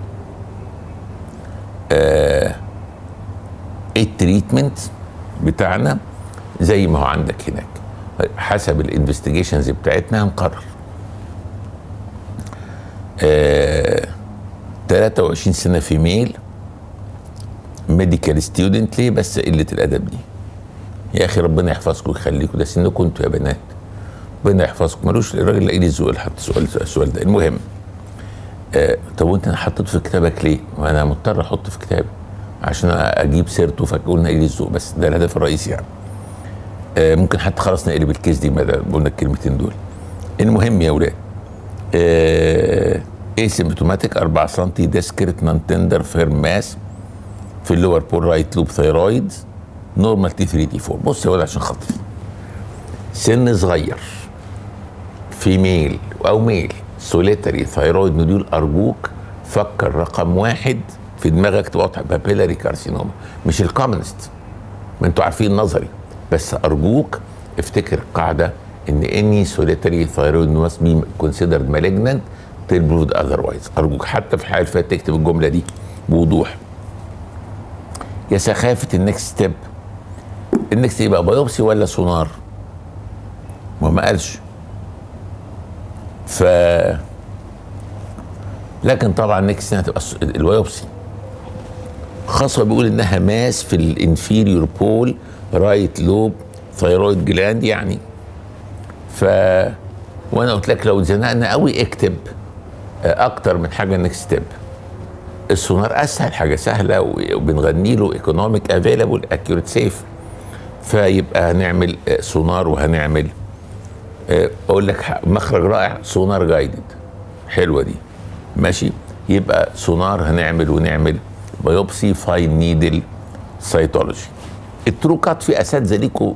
التريتمنت بتاعنا زي ما هو عندك هناك، حسب الانفستيجيشنز بتاعتنا هنقرر. 23 سنه فيميل ميديكال ستودنت. ليه بس قله الادب دي يا اخي؟ ربنا يحفظكم ويخليكم، ده سنكم انتوا يا بنات، ربنا يحفظكم. ملوش الراجل لاقي لي الذوق اللي حط السؤال ده. المهم طب وانت حطيته في كتابك ليه؟ وانا مضطر احطه في كتابي عشان اجيب سيرته، فقلنا ايه الذوق، بس ده الهدف الرئيسي يعني. ممكن حتى خلاص نقلب الكيس دي ما قلنا الكلمتين دول. المهم يا ولاد، اسيمبتوماتيك 4 سم ديسكريت نون تندر فيرم ماس في اللور بول رايت لوب ثيرويد، نورمال تي 3 تي 4. بص يا ولد عشان خاطري، سن صغير، فيميل او ميل، سوليتري ثيرويد نوديول، ارجوك فكر رقم واحد في دماغك توضح بابيلاري كارسينوما، مش الكومنست، ما انتوا عارفين نظري، بس ارجوك افتكر القاعده ان اني سوليتري ثيرويد ماست بي كونسيدرد مالجنانت تيل بروفد اذروايز. ارجوك حتى في الحاله اللي فاتت تكتب الجمله دي بوضوح. يا سخافه النكست ستيب، النكست يبقى بايوبسي ولا سونار؟ ما قالش. لكن طبعا نكست هتبقى البايوبسي، خاصه بيقول انها ماس في الانفيريور بول رايت لوب ثيرويد جلاند يعني. وانا قلت لك لو اتزنقنا قوي اكتب اكتر من حاجه نكست ستيب. السونار اسهل حاجه، سهله وبنغني له ايكونوميك افيلابل اكيوريت سيف، فيبقى هنعمل سونار وهنعمل اقول لك مخرج رائع، سونار جايدد، حلوه دي ماشي. يبقى سونار هنعمل ونعمل بايوبسي فاين نيدل سيتولوجي. التروكات في اساتذه ليكوا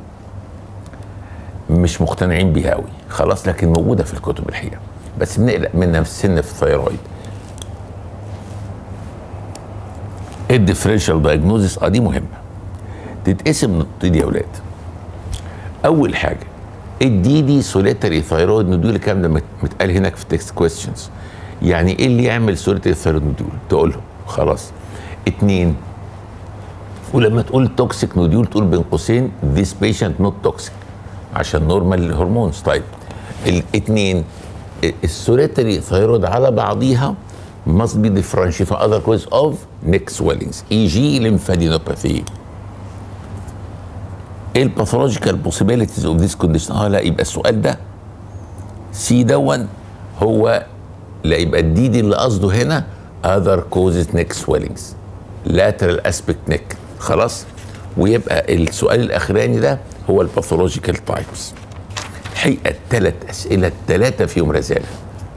مش مقتنعين بيها قوي خلاص، لكن موجوده في الكتب الحقيقه، بس بنقلق منها في السن في الثيرويد. الديفرنشال دايجنوزس دي مهمه، تتقسم نقطتين يا اولاد. اول حاجه الدي سوليتري ثيرويد نوديول، الكلام ده متقال هناك في تكست كويستشنز، يعني ايه اللي يعمل سوليتري ثيرويد نوديول؟ تقولهم خلاص. 2 ولما تقول توكسيك نوديول تقول بين قوسين this patient not toxic عشان نورمال هرمونز. طيب 2 السوليتري ثيرويد على بعضيها must be differentiated from other causes of neck swellings e.g. lymphadenopathy. ايه الباثولوجيكال possibilities of this condition؟ لا يبقى السؤال ده سي دون هو، لا يبقى الدي اللي قصده هنا other causes neck swellings lateral aspect neck خلاص. ويبقى السؤال الاخراني ده هو الباثولوجيكال تايبس. الحقيقه الثلاث اسئله الثلاثه فيهم رساله.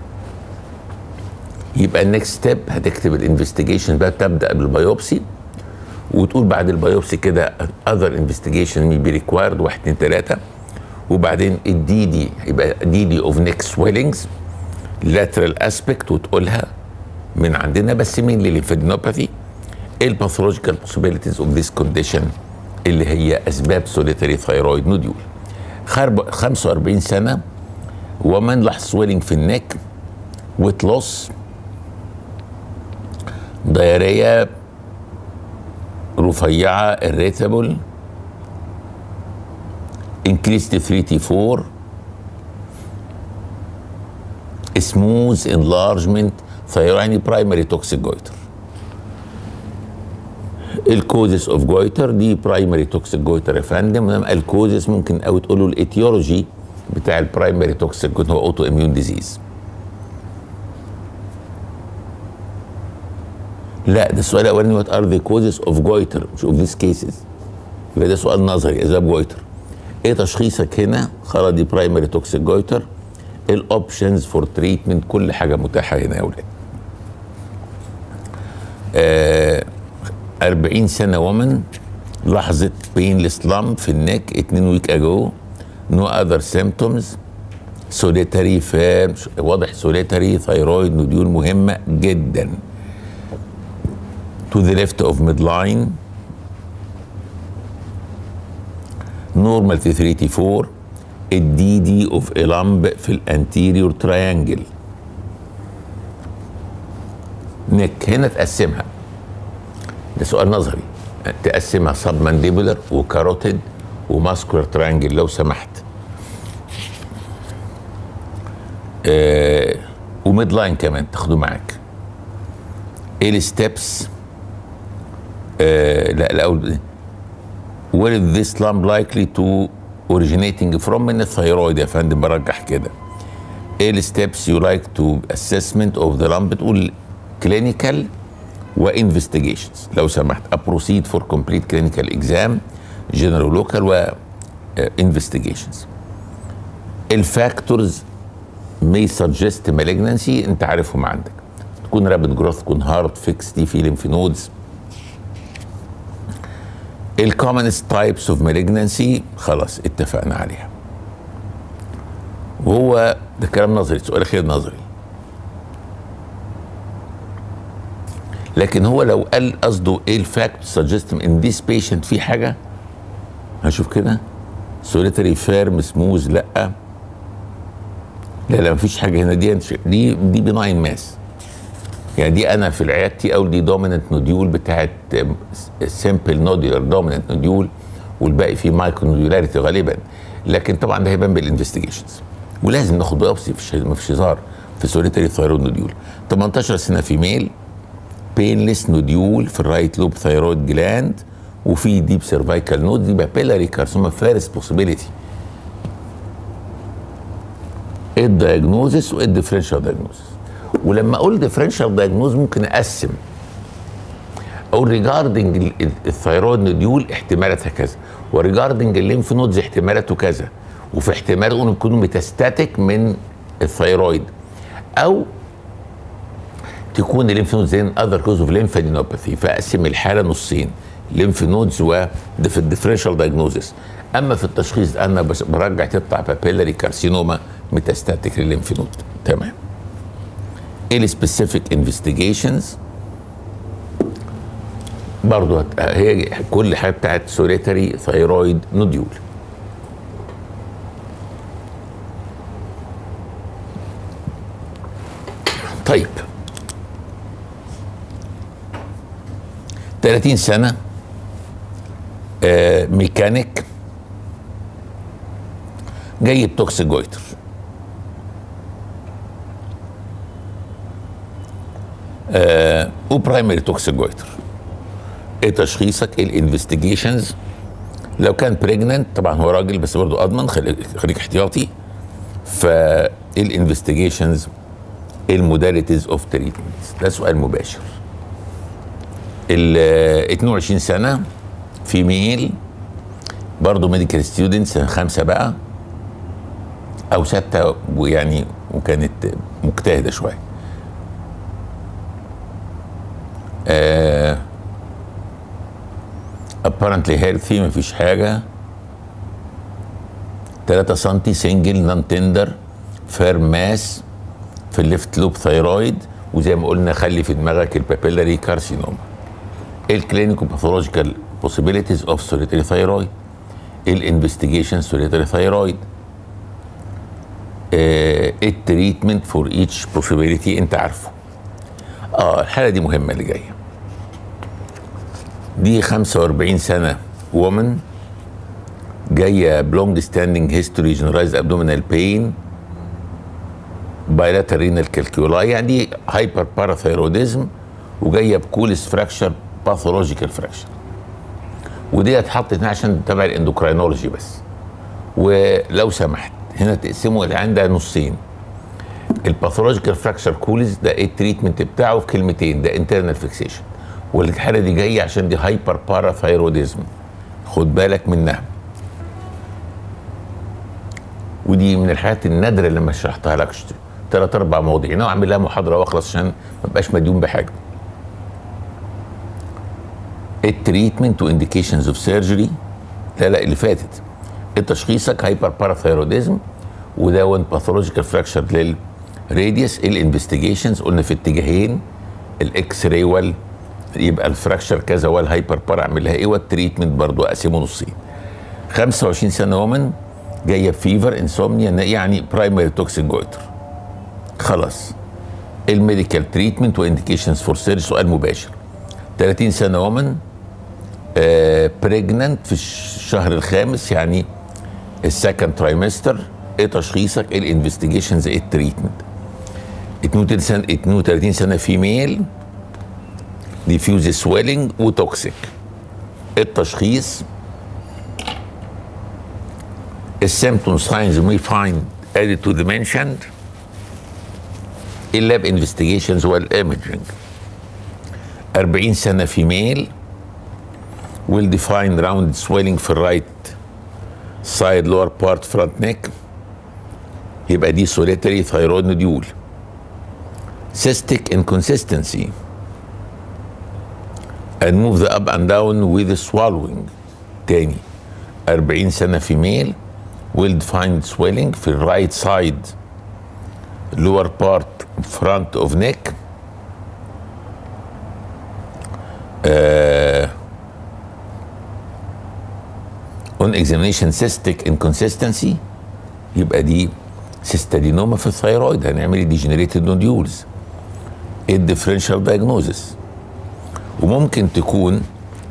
يبقى النكست ستيب هتكتب الانفستيجيشن بقى، تبدا بالبيوبسي وتقول بعد البيوبسي كده other investigation may be required 1 2 3. وبعدين الدي يبقى دي اوف نيك سويلنجز lateral aspect وتقولها من عندنا، بس مين للليمفادينوباثي. الباثولوجيكال possibilities of this condition اللي هي اسباب سوليتري ثيرويد نوديول. 45 سنه ومن لاحظ سويلنج في النك ويت لوس دايريه رفيعه irritable increased 3T4 smooth enlargement يعني برايمري توكسيك جويتر. الكوزس اوف جويتر دي برايمري توكسيك جويتر يا فندم. الكوزس ممكن قوي تقول له الايتيولوجي بتاع البرايمري توكسيك جويتر هو اوتو اميون ديزيز. لا ده السؤال الاولاني وات ار ذا كوزز اوف جويتر مش اوف ذيس كيسز. يبقى ده سؤال نظري اسباب جويتر. ايه تشخيصك هنا؟ خلاص دي برايمري توكسيك جويتر. الاوبشنز فور تريتمنت كل حاجه متاحه هنا يا اولاد. 40 سنه وومن لاحظت بينلس لامب في النك 2 ويك اجو. نو اذر سيمبتومز. سوليتاري فيرم واضح سوليتاري ثايرويد نوديول مهمه جدا. to the left of midline normal T3T4 الدي دي اوف لامب في الانتيريور تراينجل. نك هنا تقسمها، ده سؤال نظري، تقسمها سب مانديبولر وكاروتيد وماسكولار تراينجل لو سمحت. وميد لاين كمان تاخده معاك. ايه الستبس؟ لا الاول where is this lump likely to originating from من الثيرويد يا فندم برجح كده. ايه الستبس يو لايك تو assessment اوف ذا lump؟ بتقول كلينيكال وانفستيجيشنز لو سمحت. proceed for complete clinical exam general local و investigations. الفاكتورز may suggest malignancy انت عارفهم عندك، تكون رابid جروث، تكون هارد فيكس، دي في lymph nodes. الكومنست تايبس اوف مالجنسي خلاص اتفقنا عليها. وهو ده كلام نظري، سؤال خير نظري. لكن هو لو قال قصده ايه الفاكت سجست ان ذيس بيشنت في حاجه، هشوف كده سوليتري فيرم سموز لا مفيش حاجه هنا. دي بناين ماس يعني، دي انا في عيادتي او دي دوميننت نوديول بتاعت سمبل نوديولار دوميننت نوديول والباقي فيه مايكرو نوديولاريتي غالبا. لكن طبعا ده هيبان بالانفستيجيشنز ولازم ناخد بايوبسي، مفيش هزار في سوليتري ثايرويد نوديول. 18 سنه فيميل بينلس نوديول في الرايت لوب ثايرويد جلاند وفي ديب سيرفايكال نود، دي بابيلاري كارسوما فيرست بوسيبيليتي. ايه الدايجنوزس وايه الديفرنشال دايجنوزس؟ ولما اقول ديفرنشال دايجنوز ممكن اقسم، اقول ريجاردنج الثايرويد نوديول احتمالاتها كذا، وريجاردنج الليمف نودز احتمالاته كذا، وفي احتمال انهم يكونوا ميتاستاتيك من الثايرويد، او تكون الليمف نودز ان اذر كوز اوف ليمفادينوباثي. فاقسم الحاله نصين، ليمف نودز في الديفرنشال دايجنوزس. اما في التشخيص انا برجع تطلع بابيلاري كارسينوما ميتاستاتيك للليمف نود. تمام. ايه السبيسيفيك انفستيجيشنز؟ برضه هي كل حاجه بتاعت سوليتري ثايرويد نوديول. طيب 30 سنه ميكانيك جاي بتوكسيك جويتر. وبرايمري توكسيك جويتر. ايه تشخيصك؟ ايه الانفستيجيشنز؟ لو كان بريجننت طبعا هو راجل بس برضه اضمن، خليك احتياطي. فالانفستيجيشنز الموداليتيز اوف تريتمنت، ده سؤال مباشر. ال 22 سنه فيميل برضه ميديكال ستودنت سنه 5 بقى او 6 ويعني وكانت مجتهده شويه. apparently healthy مفيش حاجة. 3 سنتي سنجل نون تندر فيرم ماس في الليفت لوب ثايرويد، وزي ما قلنا خلي في دماغك البابيلاري كارسينوما. الكلينيكو باثولوجيكال بوسيبيليتيز اوف سوليتري ثايرويد. الانفستيجيشن سوليتري ثايرويد. التريتمنت فور ايتش بوسيبيليتي انت عارفه. الحاله دي مهمه اللي جايه. دي 45 سنه وومن جايه بلونج ستاندنج هيستوري جنرايز ابدومينال بين بايلاترال رينال كالكيولاي، يعني هايبر باراثايروديزم، وجايه بكولس فراكشر باثولوجيكال فراكشر. ودي اتحطت عشان تبع الاندوكراينولوجي بس. ولو سمحت هنا تقسموا العين ده نصين. الباثولوجيكال فراكشر كولز ده ايه التريتمنت بتاعه في كلمتين، ده انترنال فيكسيشن. والحاله دي جايه عشان دي هايبر باراثايروديزم، خد بالك منها. ودي من الحاجات النادره اللي ما شرحتها لكش، 3-4 مواضيع، انا اعمل لها محاضره واخلص عشان ما ابقاش مديون بحاجه. التريتمنت وانديكيشنز اوف سيرجري، لا اللي فاتت. تشخيصك هايبر باراثايروديزم، وده وان باثولوجيكال فراكشر للراديوس. الانفستيجيشنز قلنا في اتجاهين، الاكس راي يبقى الفراكشر كذا والهايبر بارا اعمل لها ايه، والتريتمنت برضه اقسمه نصين. 25 سنه ومن جايه بفيفر انسومنيا، يعني برايمري توكسيك جويتر. خلاص الميديكال تريتمنت وانديكيشنز فور سيرجري، سؤال مباشر. 30 سنه ومن بريجننت في الشهر الخامس، يعني السكند ترايمستر. ايه تشخيصك؟ ايه الانفستيجيشنز؟ ايه التريتمنت؟ 32 سنه فيميل ديفيوز سويلنج وتوكسيك. التشخيص السيمبتوم ساينز we find added to the mentioned. اللاب انفستيجيشنز والايمجنج. 40 سنه فيميل will define round swelling في الرايت side lower part front neck، يبقى دي solitary thyroid nodule. cystic inconsistency and move the up and down with swallowing. تاني 40 سنة female will define swelling في الرايت side lower part front of neck. on examination cystic inconsistency، يبقى دي سيستادينوما في الثيرويد، هنعمل ديجنريتد نوديولز. الديفرنشال دايجنوزس، وممكن تكون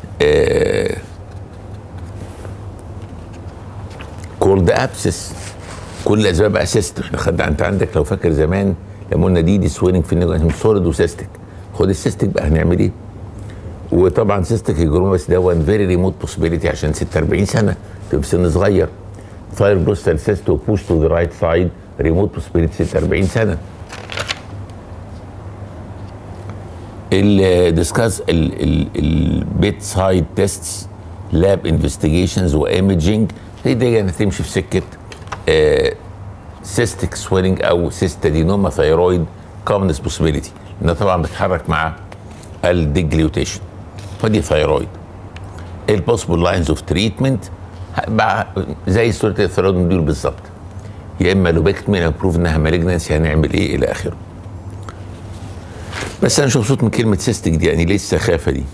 كولد ابسس. كل الاسباب اسيست. احنا خدنا انت عندك لو فاكر زمان لما قلنا دي سويننج في النيجو سوليد وسيستيك، خد السيستيك بقى هنعمل ايه؟ وطبعا سيستيك الجروماس ده وان فيري ريموت بوسيبيليتي عشان 46 سنه في سن صغير. ثاير بروستال سيست وبوش تو ذا رايت سايد ريموت بوسيبيليتي 46 سنه. الديسكاس البيت سايد تيستس، لاب انفستيجيشنز وايمجنج، دي هتمشي في سكه سيستيك سويلنج او سيستادينوما ثايرويد كومنس بوسيبيليتي، لانها طبعا بتتحرك مع الديجليوتيشن، فدي ثايرويد. البوسيبل لاينز اوف تريتمنت زي صوره الثيرويد نوديول بالظبط، يا اما لوبكتمي لو بروف انها مالجنسي هنعمل ايه الى اخره. بس انا مش مبسوط من كلمه سيستيك دي، يعني ليه السخافه دي؟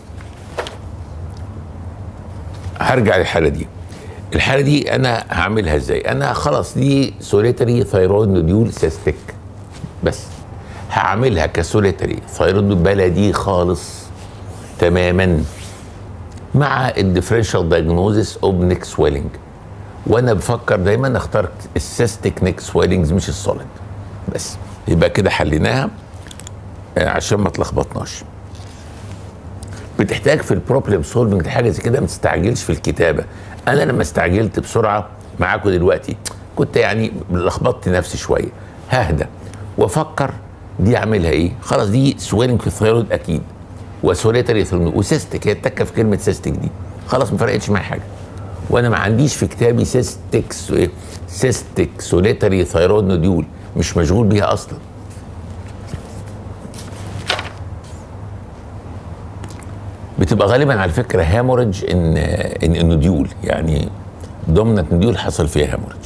هرجع للحاله دي. الحاله دي انا هعملها ازاي؟ انا خلاص دي سوليتري ثايرويد نوديول سيستيك، بس هعملها كسوليتري ثايرويد بلدي خالص تماما مع الديفرنشال دايجنوزس اوف نيك سويلنج. وانا بفكر دايما اختار السيستيك نيك سويلنجز مش السوليد، بس يبقى كده حليناها عشان ما تلخبطناش. بتحتاج في البروبلم سولفنج حاجه زي كده، ما تستعجلش في الكتابه. انا لما استعجلت بسرعه معاكم دلوقتي كنت يعني لخبطت نفسي شويه، ههدى وافكر دي اعملها ايه. خلاص دي سويلنج في الثيرويد اكيد، وسوليتري ثيرويد وسيستيك، هي التكه في كلمه سيستيك دي خلاص ما فرقتش معايا حاجه. وانا ما عنديش في كتابي سيستيك سوليتري ثيرويد نوديول، مش مشغول بيها اصلا. بتبقى غالبا على فكره هامورج ان النوديول، يعني دومنت نوديول حصل فيها هامورج.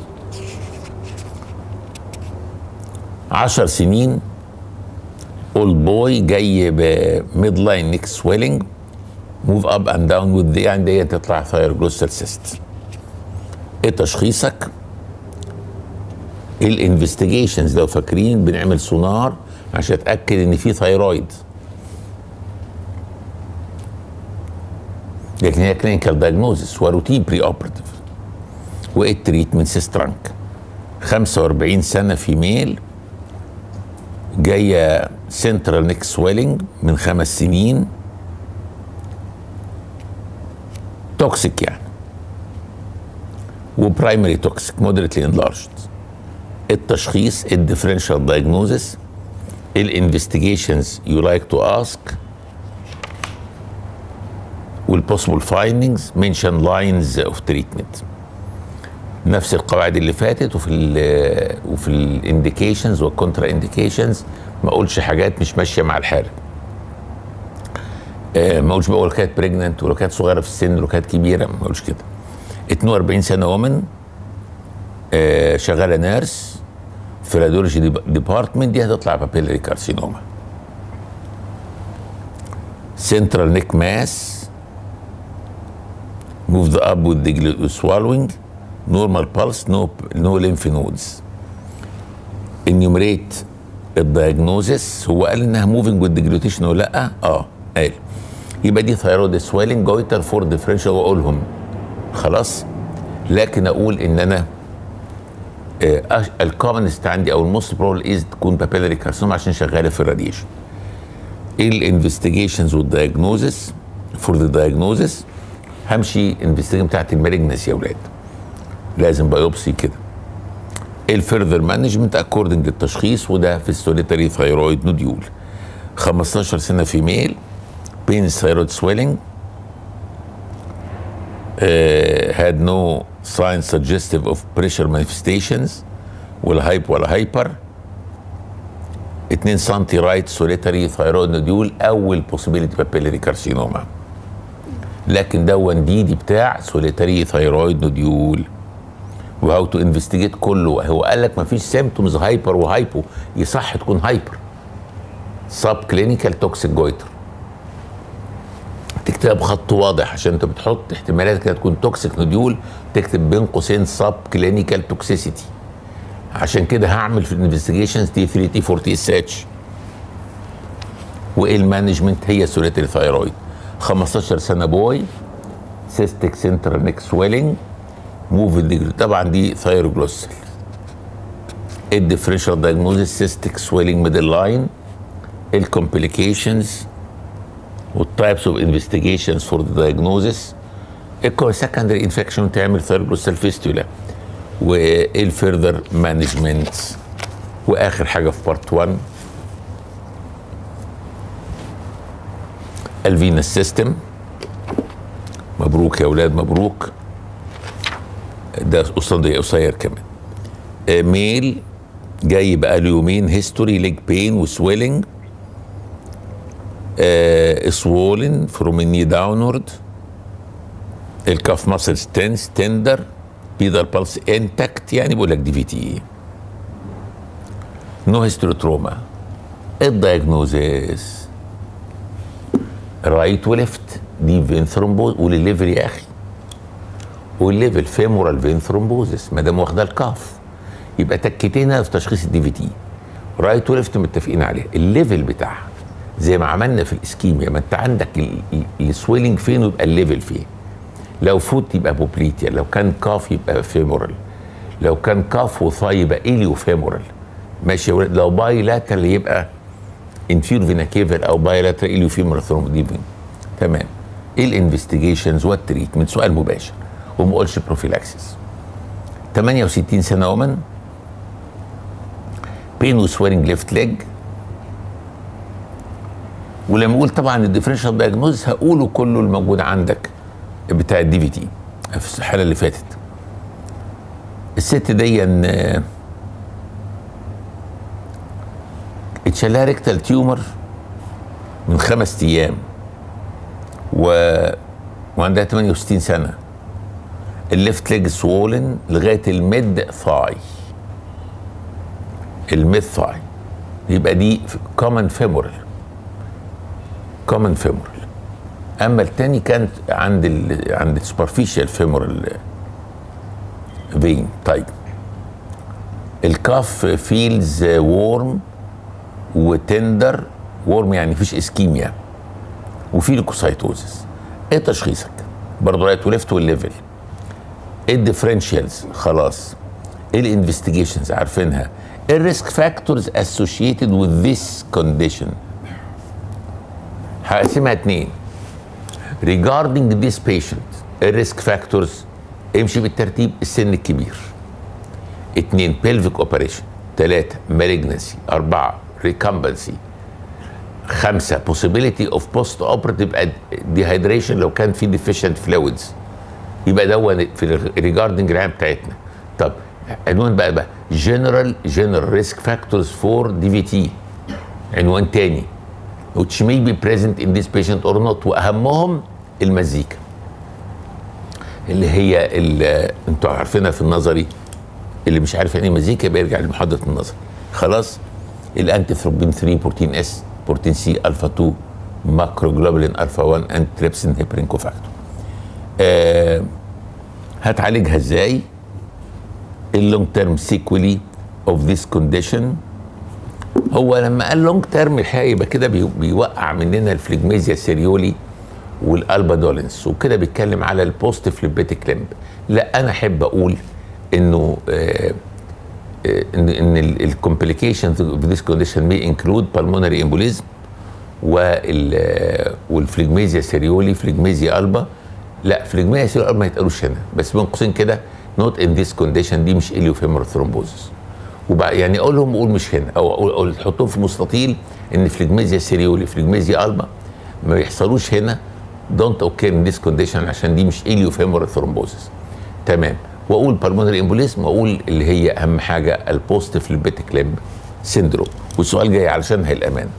10 سنين اولد بوي جاي بميد لاين نيك سويلنج موف اب اند داون وذ دي، يعني دي تطلع ثايروجلوسال سيست. ايه تشخيصك؟ الانفستيجيشنز لو فاكرين بنعمل سونار عشان اتاكد ان في ثايرويد. لكن هي كلينيكال دايجنوزس وروتين بري اوبراتيف. وايه التريتمنت؟ سيسترانك. 45 سنه فيميل، جايه سنترال نيك سويلنج من 5 سنين، توكسيك يعني، وبرايمري توكسيك مودريتلي انلارجد. التشخيص، الديفرنشال دايجنوزس، الانفستيجيشنز يو لايك تو اسك، والبوسيبل فايندينجز، منشن لاينز اوف تريتمنت. نفس القواعد اللي فاتت، وفي الانديكيشنز والكونترا انديكيشنز ما اقولش حاجات مش ماشيه مع الحاله. ما اقولش بقى لو كانت بريجننت ولو كانت صغيره في السن ولو كانت كبيره، ما اقولش كده. 42 سنه وومن، شغاله نيرس في راديولوجي ديبارتمنت، دي هتطلع بابيلاري كارسينوما. سنترال نيك ماس moved up with the swallowing, normal pulse, no lymph nodes. enumerate الدايجنوزس. هو قال انها moving with deglutition ولا لا؟ قال يبقى دي ثايرويد سويلنج جويتر فور ديفرنشال، واقولهم خلاص. لكن اقول ان انا الكومنست عندي او الموست بروبل از تكون بابيلاري كارسينوما عشان شغاله في الراديشن. الانفستيجيشنز والدايجنوزس. فور ذا دايجنوزس همشي انفستيجيشن بتاعت المالجنس يا اولاد، لازم بايوبسي كده. الفيرذر مانجمنت اكوردنج للتشخيص، وده في السوليتاري ثايرويد نوديول. 15 سنه فيميل، بين ثايرويد سويلنج، had no signs suggestive of pressure manifestations ولا هايب ولا هايبر. 2 سم رايت سوليتاري ثايرويد نوديول، اول بوسيبيليتي بابيلاري كارسينوما. لكن ده 1 دي بتاع سوليتاري ثايرويد نوديول. وهاو تو انفستيجيت كله. هو قال لك ما فيش سيمتومز هايبر وهايبو، يصح تكون هايبر. سب كلينيكال توكسيك جويتر، تكتبها بخط واضح عشان انت بتحط احتمالات كده تكون توكسيك نوديول، تكتب بين قوسين سب كلينيكال توكسيسيتي. عشان كده هعمل في الانفستيجيشنز تي 3 تي 4 تي اس اتش. وايه المانجمنت؟ هي سوليتاري ثايرويد. 15 سنه بوي، سيستيك سنترال نيك سويلنج، موف ديجري. طبعا دي ثايروجلوسال. الديفرنشال دايجنوزيس سيستيك سويلنج ميدل لاين. الكومبليكيشنز والتايبس اوف انفستيجيشنز فور ذا دايجنوزيس. السكندري انفكشن تعمل ثايروجلوسال فيستولا. والفيرذر مانجمنت. واخر حاجه في بارت 1 الفينس سيستم. مبروك يا اولاد، مبروك. ده قصير كمان. ميل جاي بقى له يومين، هيستوري ليج بين وسويلنج، سوولن فروم الني داونورد، الكاف ماسلز تنس تندر، بيدال بالس انتكت، يعني بقول لك دي في تي. نو هيستوري تروما. الدايجنوزيس رايت وليفت، دي فين ثرومبوز، وللليفل يا اخي، والليفل فيمورال فين ثرومبوزس، ما دام واخده الكاف يبقى تكتين في تشخيص الدي في تي. رايت وليفت متفقين عليها. الليفل بتاعها زي ما عملنا في الاسكيميا، ما انت عندك السويلنج فين ويبقى الليفل فين. لو فوت يبقى بوبليتيا، لو كان كاف يبقى فيمورال، لو كان كاف وثاي يبقى اليو فيمورال. ماشي يا ولاد. لو باي لاترال يبقى انفير فينا كيفل او باي لاترال اليو فيمورال ثرومبوديفين. تمام. ايه الانفستيجيشنز والتريتمنت؟ سؤال مباشر وما اقولش بروفيلاكسيس. 68 سنه ومن، بين وسويرنج ليفت ليج. ولما اقول طبعا الديفرنشال دايجنوز هقوله كله الموجود عندك بتاع الدي في تي في الحاله اللي فاتت. الست دي اتشالها ريكتال تيومر من 5 ايام وعندها 68 سنه. الليفت ليج سوولن لغايه الميد ثاي، الميد ثاي، يبقى دي كومن فيمورال، كومن فيمورال. اما الثاني كانت عند السوبرفيشال فيمورال فين. طيب الكاف فيلز وورم وتندر وورم يعني مفيش اسكيميا وفي ليكوسايتوزس. ايه تشخيصك؟ برضه رايت وليفت والليفل. ايه الديفرنشيالز؟ خلاص. ايه الانفستيجيشنز؟ عارفينها. ايه الريسك فاكتورز اسوشيتد وذ ذيس كونديشن؟ هقسمها 2. regarding this patient الريسك فاكتورز امشي بالترتيب. السن الكبير. 2 pelvic operation. 3 malignancy. 4 recumbency. 5 possibility of post operative dehydration لو كان في deficient fluids. يبقى ده في regarding العام بتاعتنا. طب عنوان بقى general risk factors for DVT. عنوان تاني which may be present in this patient or not، واهمهم المزيكا اللي هي اللي انتوا عارفينها في النظري. اللي مش عارف يعني ايه مزيكا بيرجع لمحاضره النظري. خلاص. الانتيثروبين 3، بروتين اس، بروتين سي، الفا 2، ماكروجلوبولين الفا 1 اند تريبسين هيبرين كوفاكتور. هتعالجها ازاي؟ اللونج تيرم سيكولي اوف ذيس كونديشن. هو لما قال لونج تيرم الحقيقه يبقى كده بيوقع مننا الفليجميزيا سيريولي والالبادولينس، وكده بيتكلم على البوست فليبيتيك لمب. لا، انا احب اقول انه ان الكومبليكيشنز اوف ذيس كونديشن مي انكلود بالمونري امبوليزم والفليجميزيا سيريولي، فليجميزيا البا. لا، فليجميزيا سيريولي البا ما يتقالوش هنا، بس بين قوسين كده نوت ان ذيس كونديشن. دي مش اليوفيمورال ثرومبوزس. يعني اقول لهم قول مش هنا، او تحطهم في مستطيل ان فليجميزيا سيريولي، فليجميزيا البا ما بيحصلوش هنا. دونت اوكير ان ذيس كونديشن عشان دي مش اليوفيمورال ثرومبوزس. تمام. واقول بالمونري امبوليزم، واقول اللي هي اهم حاجه البوست فليبيتيك لمب سيندروم. والسؤال جاي علشانها الامان.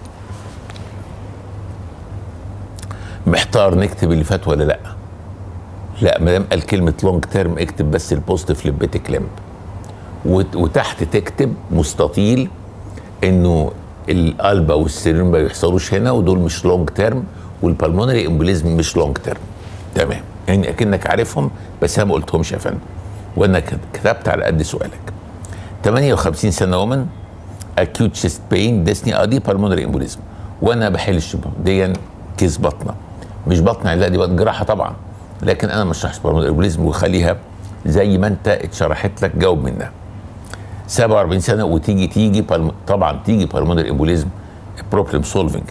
محتار نكتب اللي فات ولا لا؟ لا، ما دام قال كلمه لونج تيرم اكتب بس البوست فليبيتيك لمب، وتحت تكتب مستطيل انه الالبا والسيرين ما بيحصلوش هنا ودول مش لونج تيرم، والبالمونري امبوليزم مش لونج تيرم. تمام. يعني اكنك عارفهم بس انا ما قلتهمش يا فندم، وانا كتبت على قد سؤالك. 58 سنه ومن اكيوت شيست بين ديسني دي بالمونري امبوليزم، وانا بحل الشباب دي كيس بطنه، مش بطنه. لا، دي بقى جراحه طبعا، لكن انا ما اشرحش بالمونري امبوليزم وخليها زي ما انت اتشرحت لك، جاوب منها. 47 سنه وتيجي طبعا تيجي بالمونري امبوليزم بروبلم سولفنج.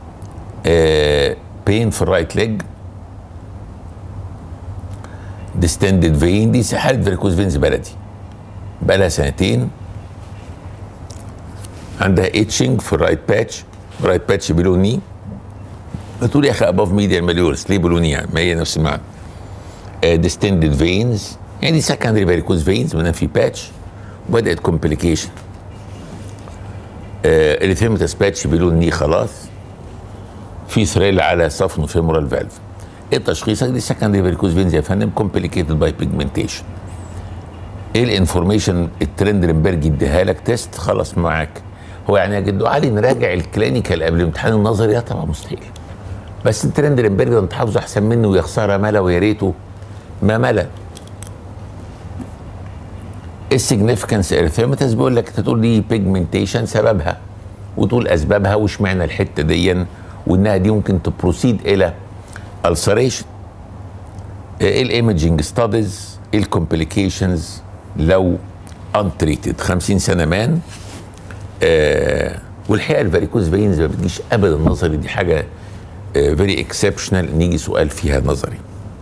بين في الرايت ليج، ديستندد فين، دي حاله فيريكوز فينز بلدي بقى لها 2 سنين. عندها اتشنج في الرايت باتش بيلو ني. بتقول يا اخي اباف ميديال ماليورس ليه بيلو ني؟ ما هي نفس المعنى. ديستندد فينز يعني دي سكندري فيريكوز فينز منها في باتش، وبدات كومبليكيشن. الريثيمتس باتش بيلو ني خلاص. في ثريل على صفن فيمورال فالف. ايه تشخيصك؟ دي سكندري فيريكوز فينز يا فندم، كومبليكيتد باي بيجمنتيشن. ايه الانفورميشن الترندلنبرج يديها لك؟ تيست خلص معاك. هو يعني يا جدو علي نراجع الكلينيكال قبل امتحان النظري؟ لا طبعا مستحيل. بس الترندلنبرج ده انت حافظه احسن منه، ويا خساره ملا ويا ريته ما ملا. السيجنيفيكانس اريثيماتس بيقول لك تقول دي بيجمنتيشن سببها، وتقول اسبابها واشمعنى الحته دي، وانها دي ممكن تبروسيد الى السريشن. الايمجنج ستاديز، الكومبليكيشنز لو انتريتد. 50 سنه مان. والحقيقه الفاريكوز فينز ما بتجيش ابدا نظري، دي حاجه فيري اكسبشنال ان يجي سؤال فيها نظري.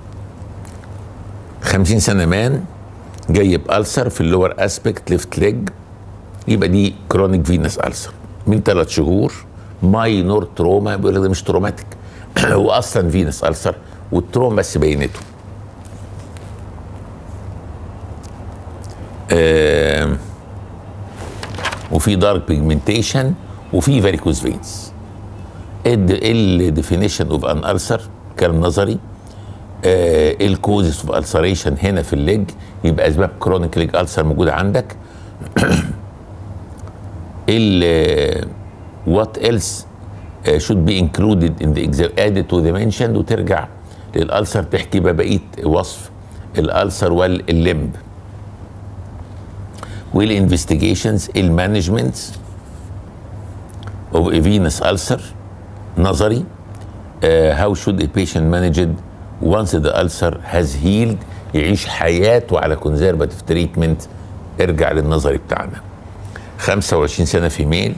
50 سنه مان جاي بألسر في اللور اسبكت ليفت ليج، يبقى دي كرونيك فينس ألسر من 3 شهور. ماينور تروما، بيقول لك ده مش تروماتيك هو اصلا فينس ألسر، والتروما بس بينته. وفي دارك بيجمنتيشن وفي فاريكوز فينز. الديفينيشن اوف ان ألسر كلام نظري. الكوزز اوف ألسريشن هنا في الليج، يبقى اسباب كرونيك ليج ألسر موجوده عندك. what else should be included in the exam added to the mentioned، وترجع للألسر تحكي بقى بقيه وصف الألسر واللمب. والانفستيجيشنز، المانجمنتس، of a venous ulcer نظري. How should a patient manage it once the ulcer has healed؟ يعيش حياته على كونزرفاتيف تريتمنت. ارجع للنظري بتاعنا. 25 سنة فيميل،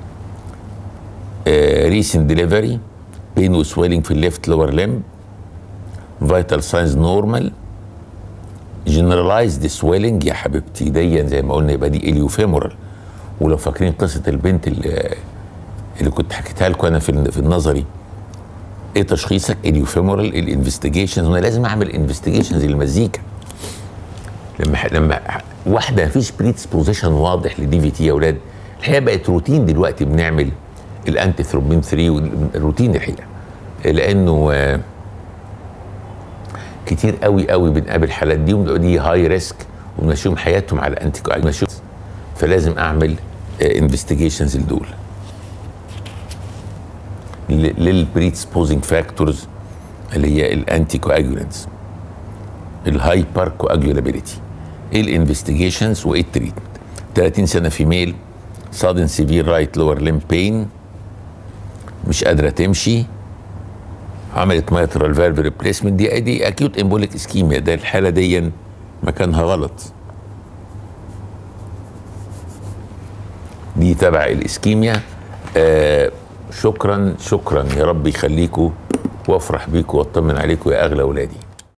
recent delivery، pain و swelling في الليفت lower limb، vital signs normal، generalized swelling يا حبيبتي دي زي ما قلنا يبقى دي اليوفيمورال. ولو فاكرين قصة البنت اللي كنت حكيتها لكم انا في النظري، ايه تشخيصك؟ اليوفيمورال. الانفستيجيشنز، وانا لازم اعمل انفستيجيشنز للمزيكا. لما واحده مفيش بريدسبوزيشن واضح لدي في تي يا اولاد، الحقيقه بقت روتين دلوقتي بنعمل الانتي ثرومبين 3 والروتين الحقيقه، لانه كتير قوي بنقابل حالات دي هاي ريسك وبنمشيهم حياتهم على انتي كواجولانت، فلازم اعمل انفستيجيشنز لدول للبريدسبوزنج فاكتورز اللي هي الانتي كواجولانتس، الهايبر كواجولابيلتي. ايه الانفستيجيشنز وايه التريتمنت؟ 30 سنه فيميل، sudden severe right lower limb pain، مش قادره تمشي، عملت mitral valve replacement. دي اكيوت امبوليك اسكيميا، ده الحاله دي مكانها غلط، دي تبع الاسكيميا. شكرا يا رب يخليكم وافرح بيكم واطمن عليكم يا اغلى اولادي.